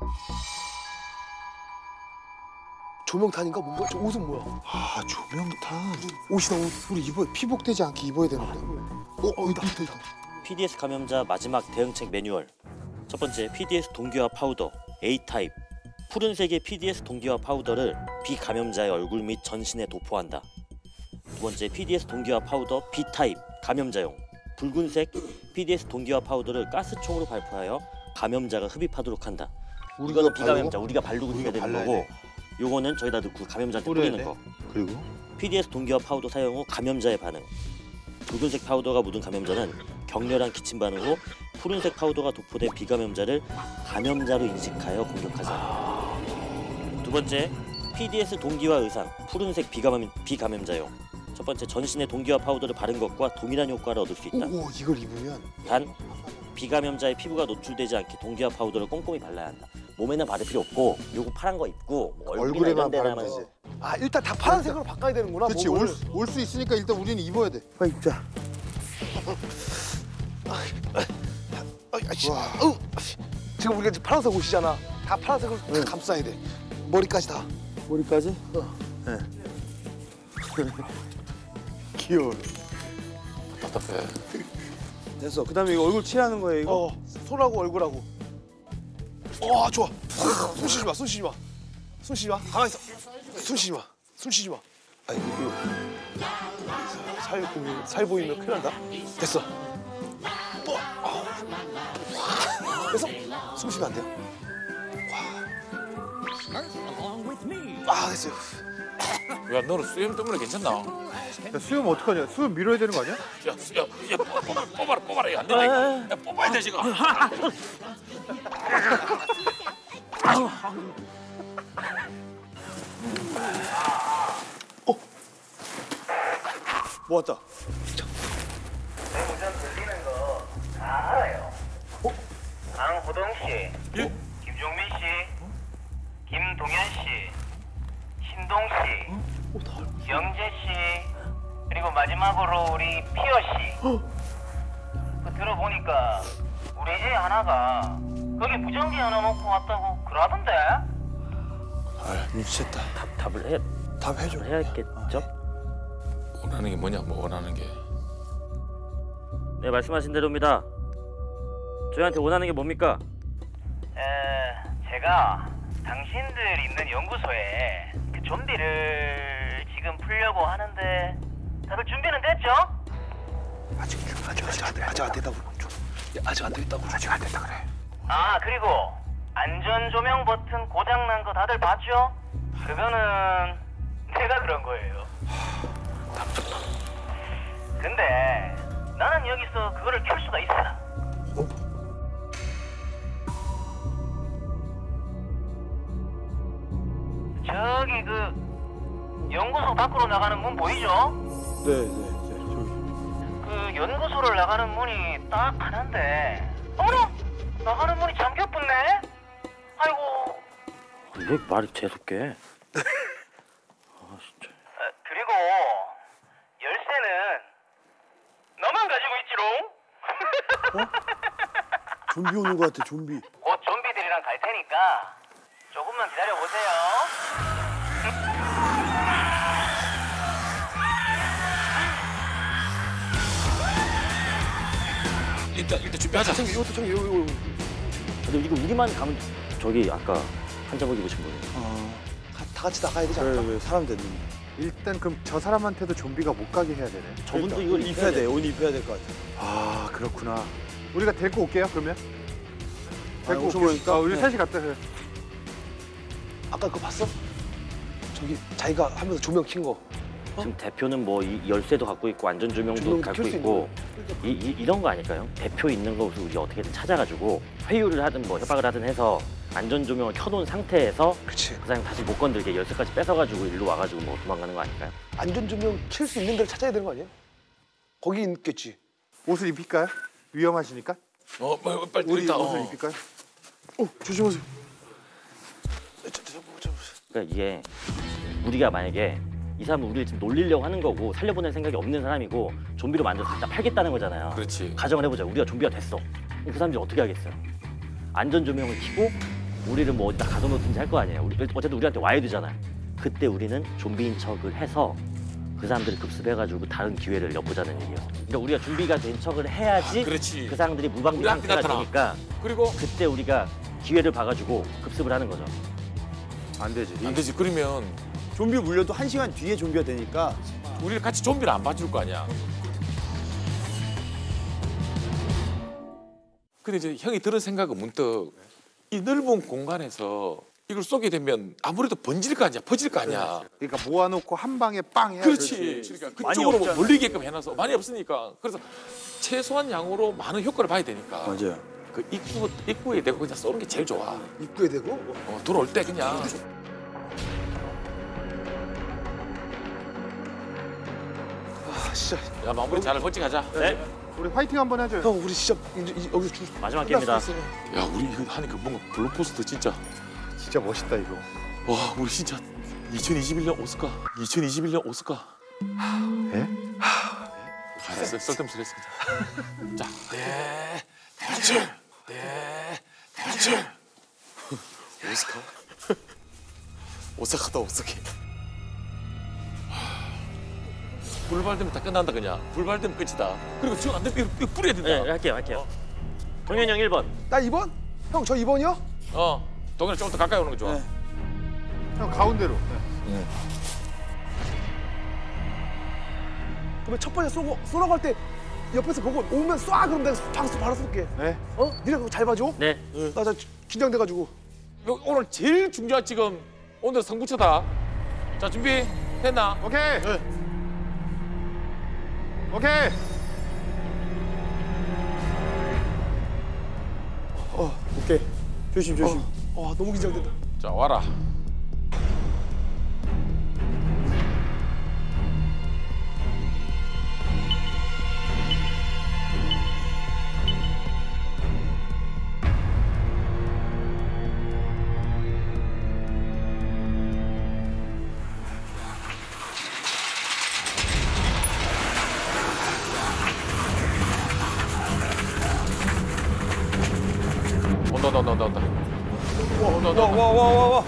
조명탄인가 뭔가? 저 옷은 뭐야? 아 조명탄. 옷이다 옷. 우리 입어 피복되지 않게 입어야 되는데. 어, 어 있다 있다 있다. 피디에스 감염자 마지막 대응책 매뉴얼. 첫 번째, 피디에스 동기화 파우더 A타입. 푸른색의 피디에스 동기화 파우더를 비감염자의 얼굴 및 전신에 도포한다. 두 번째, 피디에스 동기화 파우더 B타입 감염자용. 붉은색 피디에스 동기화 파우더를 가스총으로 발포하여 감염자가 흡입하도록 한다. 이거는 비감염자, 우리가 바르고 있어야 되는 거고, 요거는 저희다 넣고 감염자한테 뿌리는 거. 그리고 피디에스 동기화 파우더 사용 후 감염자의 반응. 붉은색 파우더가 묻은 감염자는 격렬한 기침 반응으로 푸른색 파우더가 도포된 비감염자를 감염자로 인식하여 공격하자. 두 번째, 피디에스 동기화 의상 푸른색 비감염, 비감염자용. 첫 번째, 전신에 동기화 파우더를 바른 것과 동일한 효과를 얻을 수 있다. 오, 오 이걸 입으면 단, 비감염자의 피부가 노출되지 않게 동기화 파우더를 꼼꼼히 발라야 한다. 몸에는 바를 필요 없고, 요거 파란 거 입고 뭐 얼굴이나 이런 얼굴에만 데나만 바르면 되지. 아 일단 다 파란색으로 바꿔야 되는구나. 그렇지 몸을. 올 수 있으니까 일단 우리는 입어야 돼. 빨리 입자. 아이씨. 어우, 지금 우리가 지금 파란색 옷이잖아. 다 파란색으로 다 감싸야 돼. 머리까지 다. 머리까지? 귀여워. 답답해. 됐어. 그다음에 이거 얼굴 칠하는 거예요 이거? 어, 손하고 얼굴하고. 와, 좋아. 손 쉬지 마, 손 쉬지 마. 손 쉬지 마. 가만히 있어. 손 쉬지 마. 손 쉬지 마. 아니, 이거 살, 보이면- 살 보이면 큰일 난다. 됐어. 뭐, 아우. 됐어. 숨 쉬면 안 돼요. 와. 아, 됐어요. 야 너는 수염 때문에 괜찮나? 야, 수염 어떡하냐? 수염 밀어야 되는 거 아니야? 야, 수- 야, 야 뽑아, 뽑아라, 뽑아라. 이거 안 된다 이거. 야, 뽑아야 돼 지금. 뭐 왔다. 운전 들리는 거 다 알아요. 강호동 씨, 예? 김종민 씨, 김동현 씨, 신동 씨, 영재 씨, 그리고 마지막으로 우리 피어 씨. 그 들어보니까 우리 애 하나가 거기 무전기 하나 놓고 왔다고 그러던데. 아, 눈치챘다. 답, 답을 해, 답해줘. 답을 해야겠죠? 원하는 게 뭐냐? 뭐 원하는 게. 네, 말씀하신 대로입니다. 저희한테 원하는 게 뭡니까? 에, 제가 당신들 있는 연구소에 그 좀비를 지금 풀려고 하는데 다들 준비는 됐죠? 아직, 아직, 아직, 아직, 아직 안 됐다고. 좀. 야, 아직 안 됐다고. 아직 안 됐다 그래. 아, 그리고 안전 조명 버튼 고장 난 거 다들 봤죠? 그거는 내가 그런 거예요. 근데 나는 여기서 그거를 켤 수가 있어. 저기 그 연구소 밖으로 나가는 문 보이죠? 네, 네, 네. 저기. 그 연구소를 나가는 문이 딱 하나인데 어머나! 나가는 문이 잠겼었네? 아이고. 왜 말이 재수없게? 아, 진짜. 아, 그리고 열쇠는 너만 가지고 있지롱? 좀비 오는 거 같아, 좀비. 곧 좀비들이랑 갈 테니까 조금만 기다려보세요. 일단 일단 준비하자. 챙겨, 이것도 챙겨, 이거, 이거. 근데 이거 우리만 가면 저기 아까 한자복 입으신 분이 어. 가, 다 같이 나가야 되지 왜, 않을까? 왜 사람 됐는데. 일단 그럼 저 사람한테도 좀비가 못 가게 해야 되네. 저분도 이걸 입혀야 돼. 옷 입혀야 될 것 같아. 아, 그렇구나. 우리가 데리고 올게요, 그러면. 데리고 오셔보니까? 올게요. 아, 우리 네. 셋이 갔다. 그래. 아까 그거 봤어? 저기 자기가 하면서 조명 킨 거. 지금 대표는 뭐 이 열쇠도 갖고 있고 안전조명도 조명도 갖고 켤수 있고 이, 이, 이런 거 아닐까요? 대표 있는 거 우리 어떻게든 찾아가지고 회유를 하든 뭐 협박을 하든 해서 안전조명을 켜놓은 상태에서 그치. 그 사람 다시 못 건들게 열쇠까지 뺏어가지고 일로 와가지고 뭐 도망가는 거 아닐까요? 안전조명 킬 수 있는 데를 찾아야 되는 거 아니야? 거기 있겠지. 옷을 입힐까요? 위험하시니까? 어, 뭐, 빨리 우리 일단, 옷을 어. 입힐까요? 어, 조심하세요. 그러니까 이게 우리가 만약에 이 사람은 우리를 지금 놀리려고 하는 거고 살려보낼 생각이 없는 사람이고 좀비로 만들어서 갖다 팔겠다는 거잖아요. 그렇지. 가정을 해보자. 우리가 좀비가 됐어. 그럼 그 사람들이 어떻게 하겠어요? 안전조명을 켜고 우리를 뭐 어디다 가둬놓든지 할 거 아니에요. 우리, 어쨌든 우리한테 와야 되잖아요. 그때 우리는 좀비인 척을 해서 그 사람들을 급습해가지고 다른 기회를 엿보자는 얘기예요. 그러니까 우리가 좀비가 된 척을 해야지 아, 그렇지. 그 사람들이 무방비 우리한테 상태가 나타나. 되니까 그리고 그때 우리가 기회를 봐가지고 급습을 하는 거죠. 안 되지. 안 되지. 그러면 좀비 물려도 한 시간 뒤에 좀비가 되니까. 우리를 같이 좀비를 안 봐줄 거 아니야. 근데 이제 형이 들은 생각은 문득 이 넓은 공간에서 이걸 쏘게 되면 아무래도 번질 거 아니야, 퍼질 거 아니야. 그러니까 모아놓고 한 방에 빵 해야 그렇지. 되지. 그러니까 많이 그쪽으로 없잖아. 몰리게끔 해놔서 많이 없으니까. 그래서 최소한 양으로 많은 효과를 봐야 되니까. 맞아요. 그 입구 입구에 대고 그냥 쏘는 게 제일 좋아. 입구에 대고? 어, 들어올 때 그냥. 아, 진짜. 야 마무리 잘 멋지게 하자. 네. 우리 화이팅 한번 해줘요. 형, 우리 진짜 이제, 이제 여기서 줄. 마지막 기회입니다. 야 우리 이거 하니까 뭔가 블록포스터 진짜. 진짜 멋있다, 이거. 와 우리 진짜 이천이십일 년 오스카. 이천이십일 년 오스카. 예? 알았어, 쓸데없는 소리 했습니다. 자, 네, 대출, 네, 대출. 오스카? 오사카다 오사키. 불발되면 다 끝난다 그냥. 불발되면 끝이다. 그리고 지금 안 되면 이거, 이거 뿌려야 된다. 네, 할게요, 할게요. 동현이 형 일 번. 나 이 번? 형 저 이 번이요? 어. 동현이 조금 더 가까이 오는 거 좋아. 네. 형 가운데로. 응. 그러면 첫 번째 쏘고 쏘라고 할 때 옆에서 보고 오면 쏴 그럼 내가 장수 바로 쏠게. 네. 어? 니네 그거 잘 봐줘. 네. 나 나 긴장돼가지고. 요- 오늘 제일 중요한 지금 오늘 승부처다. 자 준비 됐나? 오케이. 오케이. 어, 오케이. 조심 조심. 어, 와 너무 긴장된다. 자 와라. 온다 온다 온다 온다. 온다 온다. 와와와 와.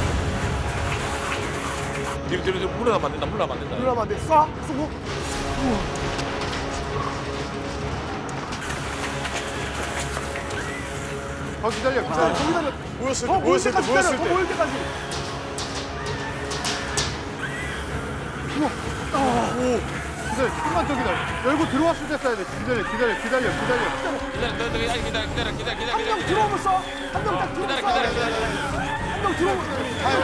뒤로 뒤로 뒤로 물러나면 안 된다. 물러나면 안 된다. 누르면 안 돼. 쏴 쏘고. 더 기다려. 자 기다려. 거기다 모였을 더 모일 때까지 기다려. 더 모일 때까지. 기다려. 조금만 더 기다려. 열고 들어왔을 때 쏴야 돼. 기다려. 기다려. 기다려. 기다려. 기다려 기다려 기다려 기다려 기다려 기다려 기다려 한 명 들어오면 쏴. 한 명 딱 들어오면 기다려 쏴. 기다려 기다려. 한 명 들어오면 쏴.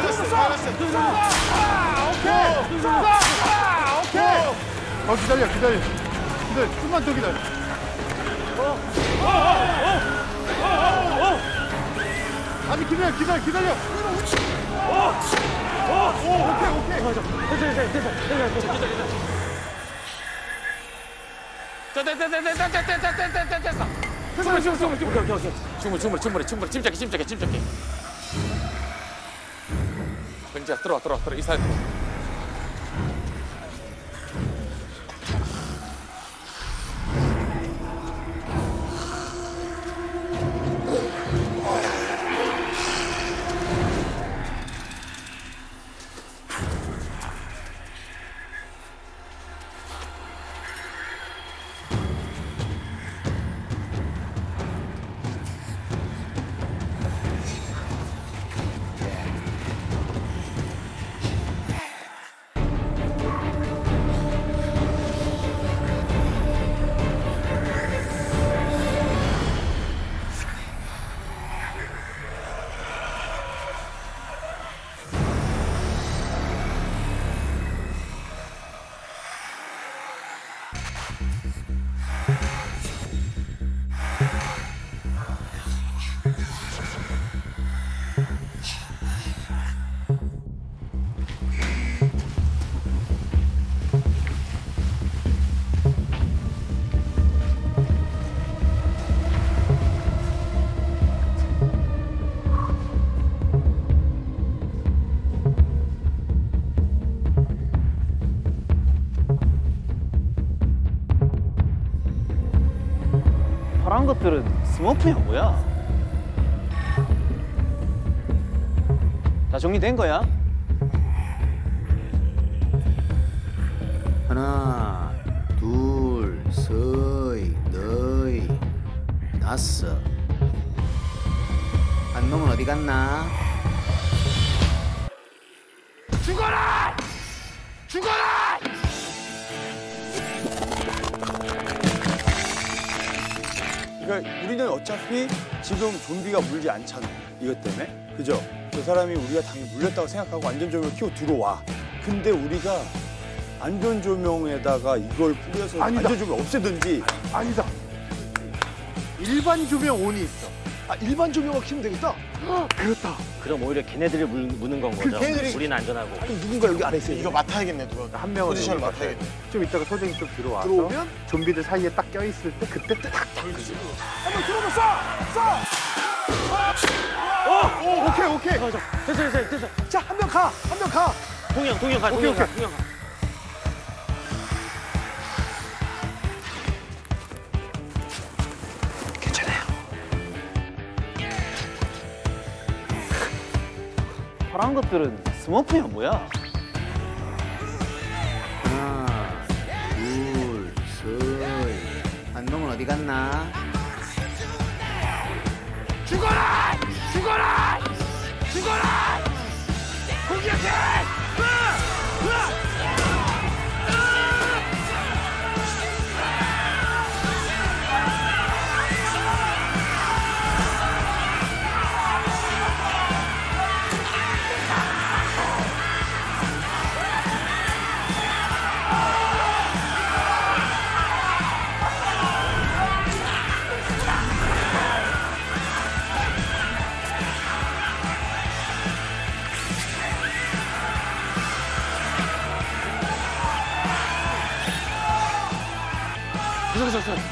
오케이. 쏴. 오케이. 더 기다려. 기다려. 기다려. 조금만 더 기다려. 아니 기다려. 기다려. 기다려. 오케이 오케이. 맞아. 됐어 됐어 됐어. 자 됐다 됐다 됐다 됐다 됐다 됐다 됐다. 됐어 됐어 됐어. 충분히 충분히 충분히 충분히 침착해 침착해 침착해. 병자 들어와 들어와 들어 이 사람. 파란 것들은 스머프야 뭐야? 다 정리된 거야? 하나, 둘, 셋, 넷, 다섯. 한 놈은 어디 갔나? 죽어라! 죽어라! 그러니까 우리는 어차피 지금 좀비가 물지 않잖아. 이것 때문에. 그죠? 그 사람이 우리가 당연히 물렸다고 생각하고 안전조명을 켜고 들어와. 근데 우리가 안전조명에다가 이걸 뿌려서 아니다. 안전조명 없애든지. 아니다. 일반 조명 온이 있어. 아 일반 조명을 켜면 되겠다. 그렇다. 그럼 오히려 걔네들을 물, 무는 건 거죠. 걔네들이- 우리는 안전하고. 그럼 누군가 여기 안에 있어야 돼. 이거 맡아야겠네 누가. 한 명은 포지션을 맡아야겠네. 좀 이따가 소정이 좀 들어와서 들어오면? 좀비들 사이에 딱 껴있을 때 그때 딱 그지. 한명 들어오면 쏴! 쏴! 어! 오케이 오케이. 됐어, 됐어, 됐어. 자 한 명 가. 한 명 가. 동영, 동영 가, 오케이, 동영 가, 오케이. 동영 가. 파란 것들은 스머프야 뭐야? 하나, 어디 갔나? 죽어라! 죽어라! 죽어라! 공격해! 으아! 으아! 가자 가자 가자.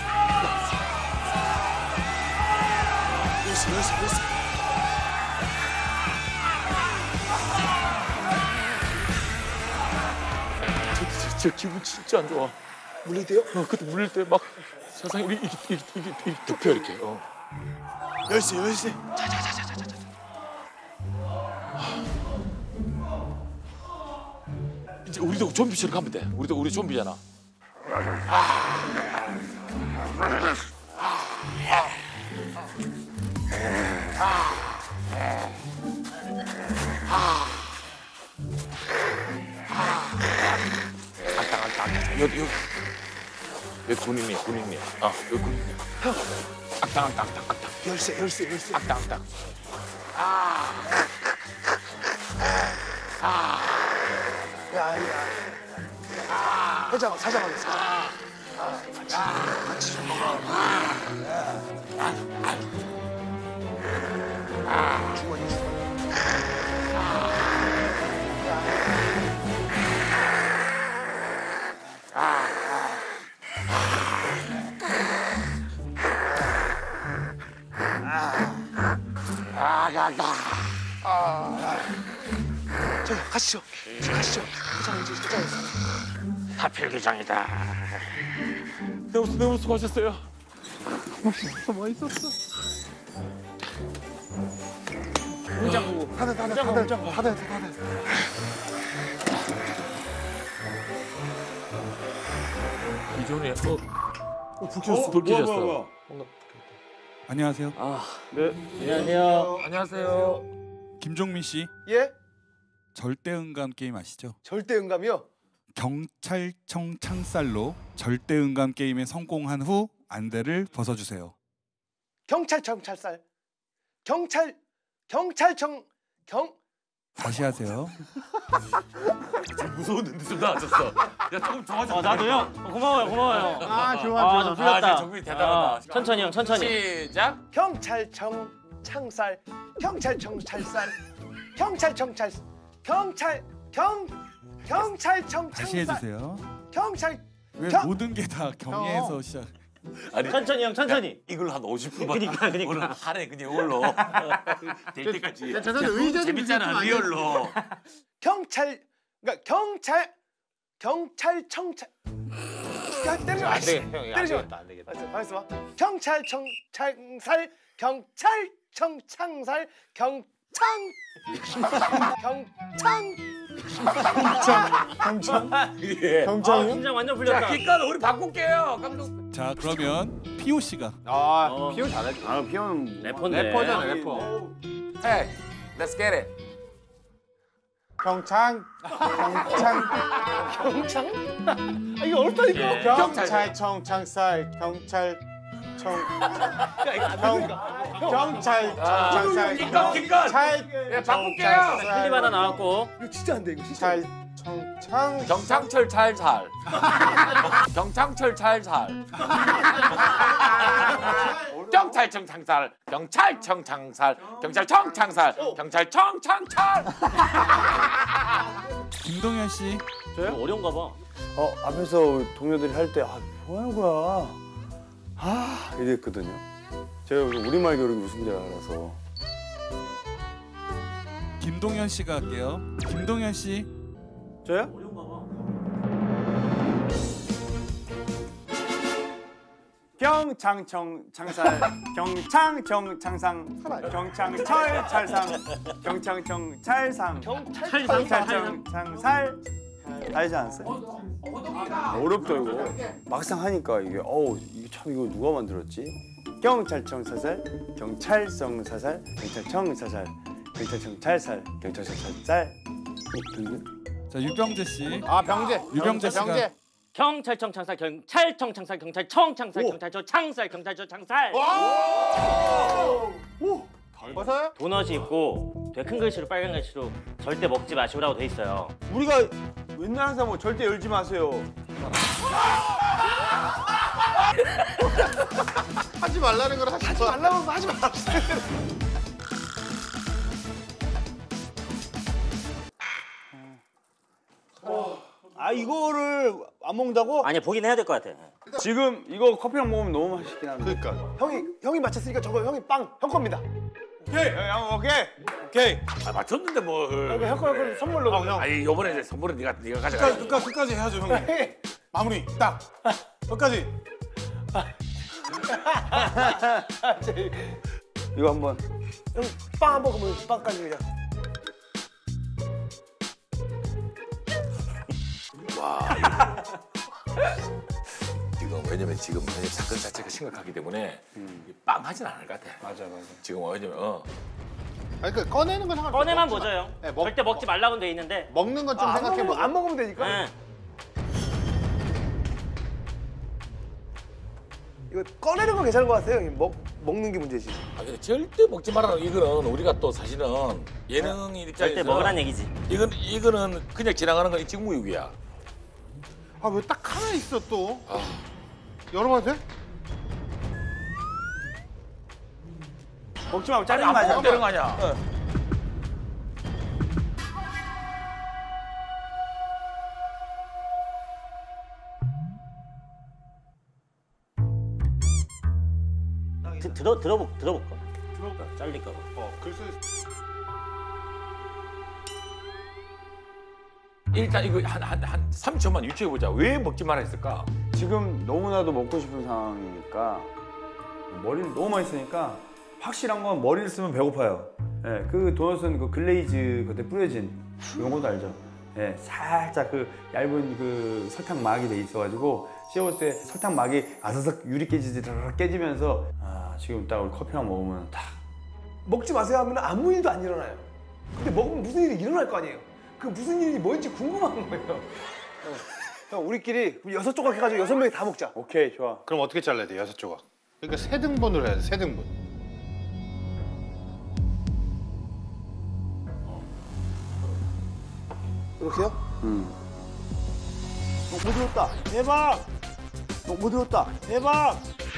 열쇠 열쇠 열쇠. 저, 저, 저 기분 진짜 안 좋아. 물릴 때요? 어, 그때 물릴 때 막 세상이 이렇게 이렇게 이렇게 이렇게 덮여 이렇게. 어. 열쇠 열쇠. 이제 우리도 좀비처럼 가면 돼. 우리도 우리 좀비잖아. 안딱 안딱 안딱. 여기 여기. 여기 군인이야 군인이야. 어 여기 군인이야. 안딱 안딱 안딱 안딱. 열쇠 열쇠 열쇠. 안딱 안딱. 야야. 회장 사장하겠습니다. 주머니 주머니. 저기 가시죠. 저기 가시죠. 회장 이제 회장에서. 하필 기장이다. 너무 너무 수고하셨어요. 다들 다들 다들 다들 다들. 이전에 어, 어, 불 켰어. 불 뭐야, 켜졌어. 뭐야, 뭐야. 안녕하세요. 안녕하세요. 안녕하세요. 김종민 씨, 예? 절대음감 게임 아시죠? 절대음감이요? 경찰청 창살로 절대음감 게임에 성공한 후 안대를 벗어주세요. 경찰청 찰쌀. 경찰 경찰청 경 다시 하세요. 무서웠는데 좀 나아졌어. 야 조금 좋아졌다. 어, 나도요. 어, 고마워요, 고마워요. 아, 좋아, 아, 좋아. 좀 풀렸다. 아, 정민이 대단하다. 아, 천천히 형, 천천히. 시작. 경찰청 창살. 경찰청 찰쌀. 경찰청 찰 경찰 경 경찰청 다시 창살. 해주세요. 경찰 왜 경- 모든 게 다 경애에서 시작? 아니 천천히 형, 천천히. 야, 이걸 한 오십 분만. 그니까, 그니까. 오늘 하래 그냥 이걸로. 될 때까지. 죄송한데 의자 좀 재밌잖아 빌려주면 안 리얼로. 경찰 그러니까 경찰 경찰청 찰 야, 때리지 마. 씨. 때리지 마. 안 되겠다. 맞아, 가만있어 봐. 경찰청 창살 경찰청 창살 경창 경창 예. 아, 긴장 완전 풀렸다. 자, 기가는 우리 바꿀게요. 감독. 자 그러면 피오 씨가 아, 어. 피오 잘했지. 아 피오는 래퍼인데. 래퍼잖아, 래퍼. Hey, let's get it. 경창, 경창, 경창? 아, 이거 어렵다니까. 예. 경찰청 창살, 경찰청, 경, 경찰청 창살, 기가 기가. 찰, 예, 바꿀게요. 클립 하나 나왔고. 이거 진짜 안 돼, 이거 진짜. 찰청창, 경창철 찰살. 경창철 찰살. 경찰청 창살. 경찰청 창살. 경찰청 창살. 경찰청 창살. 김동현 씨, 이거 어려운가 봐. 어 앞에서 동료들이 할 때 아 뭐하는 거야 아 이랬거든요. 제가 우리말 교육이 무슨 줄 알아서. 김동현 씨가 할게요. 김동현 씨, 저요? 경창청 창살 경창청 창상 경창철 찰상 경창청 찰상 경찰 경찰청 창살 알지 않았어요? 어렵다 이거. 막상 하니까 이게 어우 이게 참 참 이거 누가 만들었지? 경찰청 사살, 경찰청 사살, 경찰청 사살, 경찰청 찰살, 경찰청 찰살. 자 유병재 씨. 아 병재. 유병재 씨가 병재. 경찰청 창살 경찰청 창살 경찰청 창살 경찰청 창살 경찰청 창살. 벗어요? 도넛이 있고 되게 큰 글씨로 빨간 글씨로 절대 먹지 마시오라고 돼 있어요. 우리가 맨날 항상 뭐 절대 열지 마세요. 하지 말라는 걸 하지 하지 말라고 하지 말았어요. 아 이거를 안 먹는다고? 아니 보긴 해야 될 것 같아. 지금 이거 커피랑 먹으면 너무 맛있긴 한데. 그러니까. 형이 형이 맞췄으니까 저거 형이 빵 형 겁니다. 오케이, 형 오케이, 오케이. 아, 맞췄는데 뭘? 형 거, 형 선물로. 형. 아니 요번에 이제 선물은 네가 네가 가져가. 끝까지 끝까지 해야죠 형님. 마무리 딱. 끝까지. 이거 한번. 형 빵 한 번 먹으면 빵까지 그냥. 와. 지금 왜냐면 지금 사건 자체가 심각하기 때문에 음. 빵 하진 않을 것 같아. 맞아 맞아. 지금 왜냐면 어. 아니 그 꺼내는 건 상관없어. 꺼내만 보죠 형. 네, 먹- 절대 먹지 말라고 돼 있는데. 먹는 건 좀 아, 안 생각해 먹으면 보고. 안 먹으면 되니까. 네. 이거 꺼내는 건 괜찮은 것 같아요. 형님. 먹 먹는 게 문제지. 아 근데 절대 먹지 말라는 이거는 우리가 또 사실은 예능인 입장에서 절대 먹으란 얘기지. 이건 이거는 그냥 지나가는 건 직무유기야. 아 왜 딱 하나 있어 또? 아. 열어봐도 돼? 먹지 말고 아니 짜증 안 나지. 먹으면 되는 거 아니야? 드, 들어 들어볼 들어볼까? 들어볼까? 잘릴까 봐. 어 글쎄. 일단 이거 한한한 삼 초만 유추해 보자. 왜 먹지 말라 했을까? 지금 너무나도 먹고 싶은 상황이니까 머리를 너무 많이 쓰니까 확실한 건 머리를 쓰면 배고파요. 예, 그 도넛은 그 글레이즈 그때 뿌려진 이런 것도 알죠. 예, 살짝 그 얇은 그 설탕 막이 돼 있어가지고 씹을 때 설탕 막이 아사삭 유리 깨지지 드르륵 깨지면서 아 지금 딱 우리 커피랑 먹으면 딱 먹지 마세요 하면 아무 일도 안 일어나요. 근데 먹으면 무슨 일이 일어날 거 아니에요. 그 무슨 일이 뭔지 궁금한 거예요. 형 우리끼리 그럼 여섯 조각 해가지고 여섯 명이 다 먹자. 오케이 좋아. 그럼 어떻게 잘라야 돼 여섯 조각? 그러니까 세 등분으로 해야 돼 세 등분. 이렇게요? 응. 어, 못 들었다. 대박. 어, 못 들었다. 대박.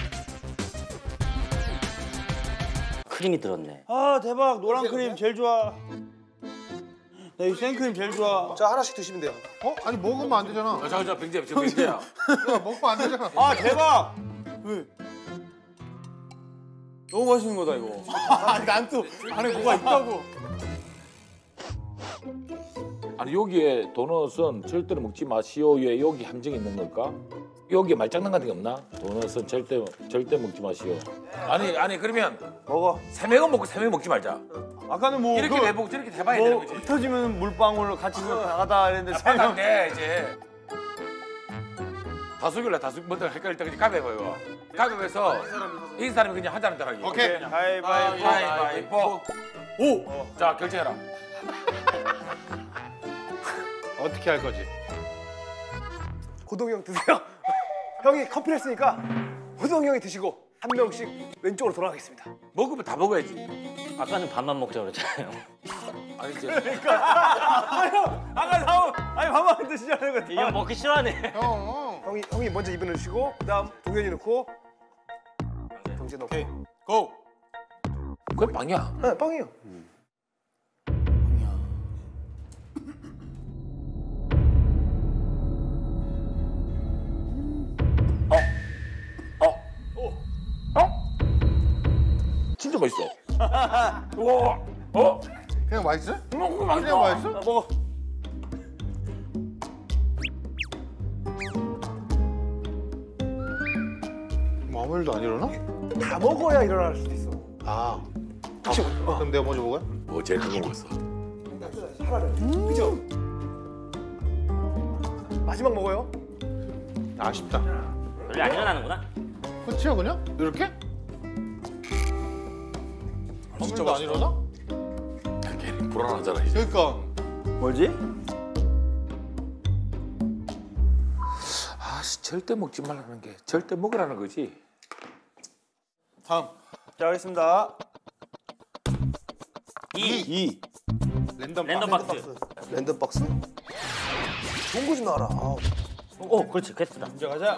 크림이 들었네. 아 대박 노란 크림 제일 좋아. 나 이 생크림 제일 좋아. 자 하나씩 드시면 돼요. 어? 아니 먹으면 안 되잖아. 자, 자, 자, 병재, 저 병재야. 야, 먹으면 안 되잖아. 아 대박. 왜? 너무 맛있는 거다 이거. 난 또 안에 뭐가 있다고. 아니 여기에 도넛은 절대로 먹지 마시오에 여기 함정이 있는 걸까? 여기에 말장난 같은 게 없나? 도넛은 절대 절대 먹지 마시오. 아니 아니 그러면 먹어. 세 명은 먹고 세 명 먹지 말자. 아까는 뭐 이렇게 그, 해보고 저렇게 해봐야 뭐 되는 거지. 흩어지면 물방울 같이 나가다 이랬는데 세 명. 바닥네 이제. 다수결라 다수 먼저 헷갈릴 때 그냥 가위바위보 해봐. 가위바위보해서 이긴 사람이 그냥 하자는 따라기. 오케이. 가위바위보. 가위바위보. 오. 자 결정해라. 어떻게 할 거지? 호동이 형 드세요. 형이 커피를 했으니까 호동이 형이 드시고 한 명씩 왼쪽으로 돌아가겠습니다. 먹으면 다 먹어야지. 아까는 반만 먹자고 그랬잖아요. 아니 이제 아까 나온 아니 밥만 드시자는 거. 이 형 먹기 싫어하네. 형. 형이 형이 먼저 입에 넣으시고 그다음 동현이 넣고 동재 넣고. 오케이. 고. 그건 빵이야. 네, 빵이에요. 진짜 맛있어. 우와. 어? 그냥 맛있어? 먹고 그냥 맛있어? 먹어. 뭐 아무 일도 안 일어나? 다 먹어야 일어날 수도 있어. 아. 혹시 어. 그럼 내가 먼저 먹어요? 뭐 제일 큰 거 먹었어. 하나를. 그죠? 마지막 먹어요. 아쉽다. 원래 안 일어나는구나. 끝이야 그냥? 이렇게? 진짜 아무래도 안 일어나? 괜히 불안하잖아 이제. 그러니까 뭐지? 아씨 절대 먹지 말라는 게 절대 먹으라는 거지. 다음 자 하겠습니다. 이. 이. 랜덤 랜덤 박스. 박스. 랜덤 박스? 좋은 거 좀 나와라. 아, 오, 그렇지. 퀘스트다. 문제 가자.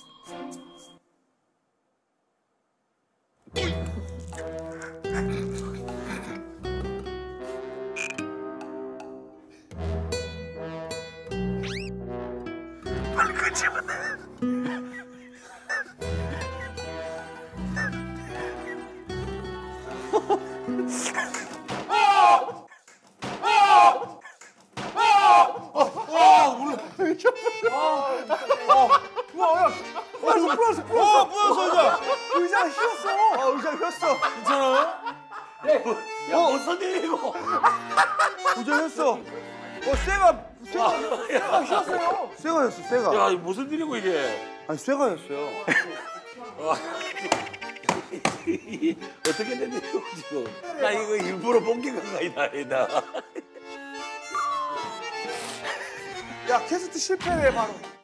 풀었어 풀었어 풀었어. 어 풀었어 의자. 의자 휘었어. 아 의자 휘었어. 괜찮아? 야 무슨 일이고? 의자 휘었어. 어 쇠가 쇠가 쇠가 휘었어요. 쇠가 휘었어 쇠가. 야 이거 무슨 일이고 이게? 아니 쇠가 휘었어요. 어떻게 된 일이고 지금? 나 이거 일부러 본게가 아니다 아니다. 야 캐스트 실패해 바로.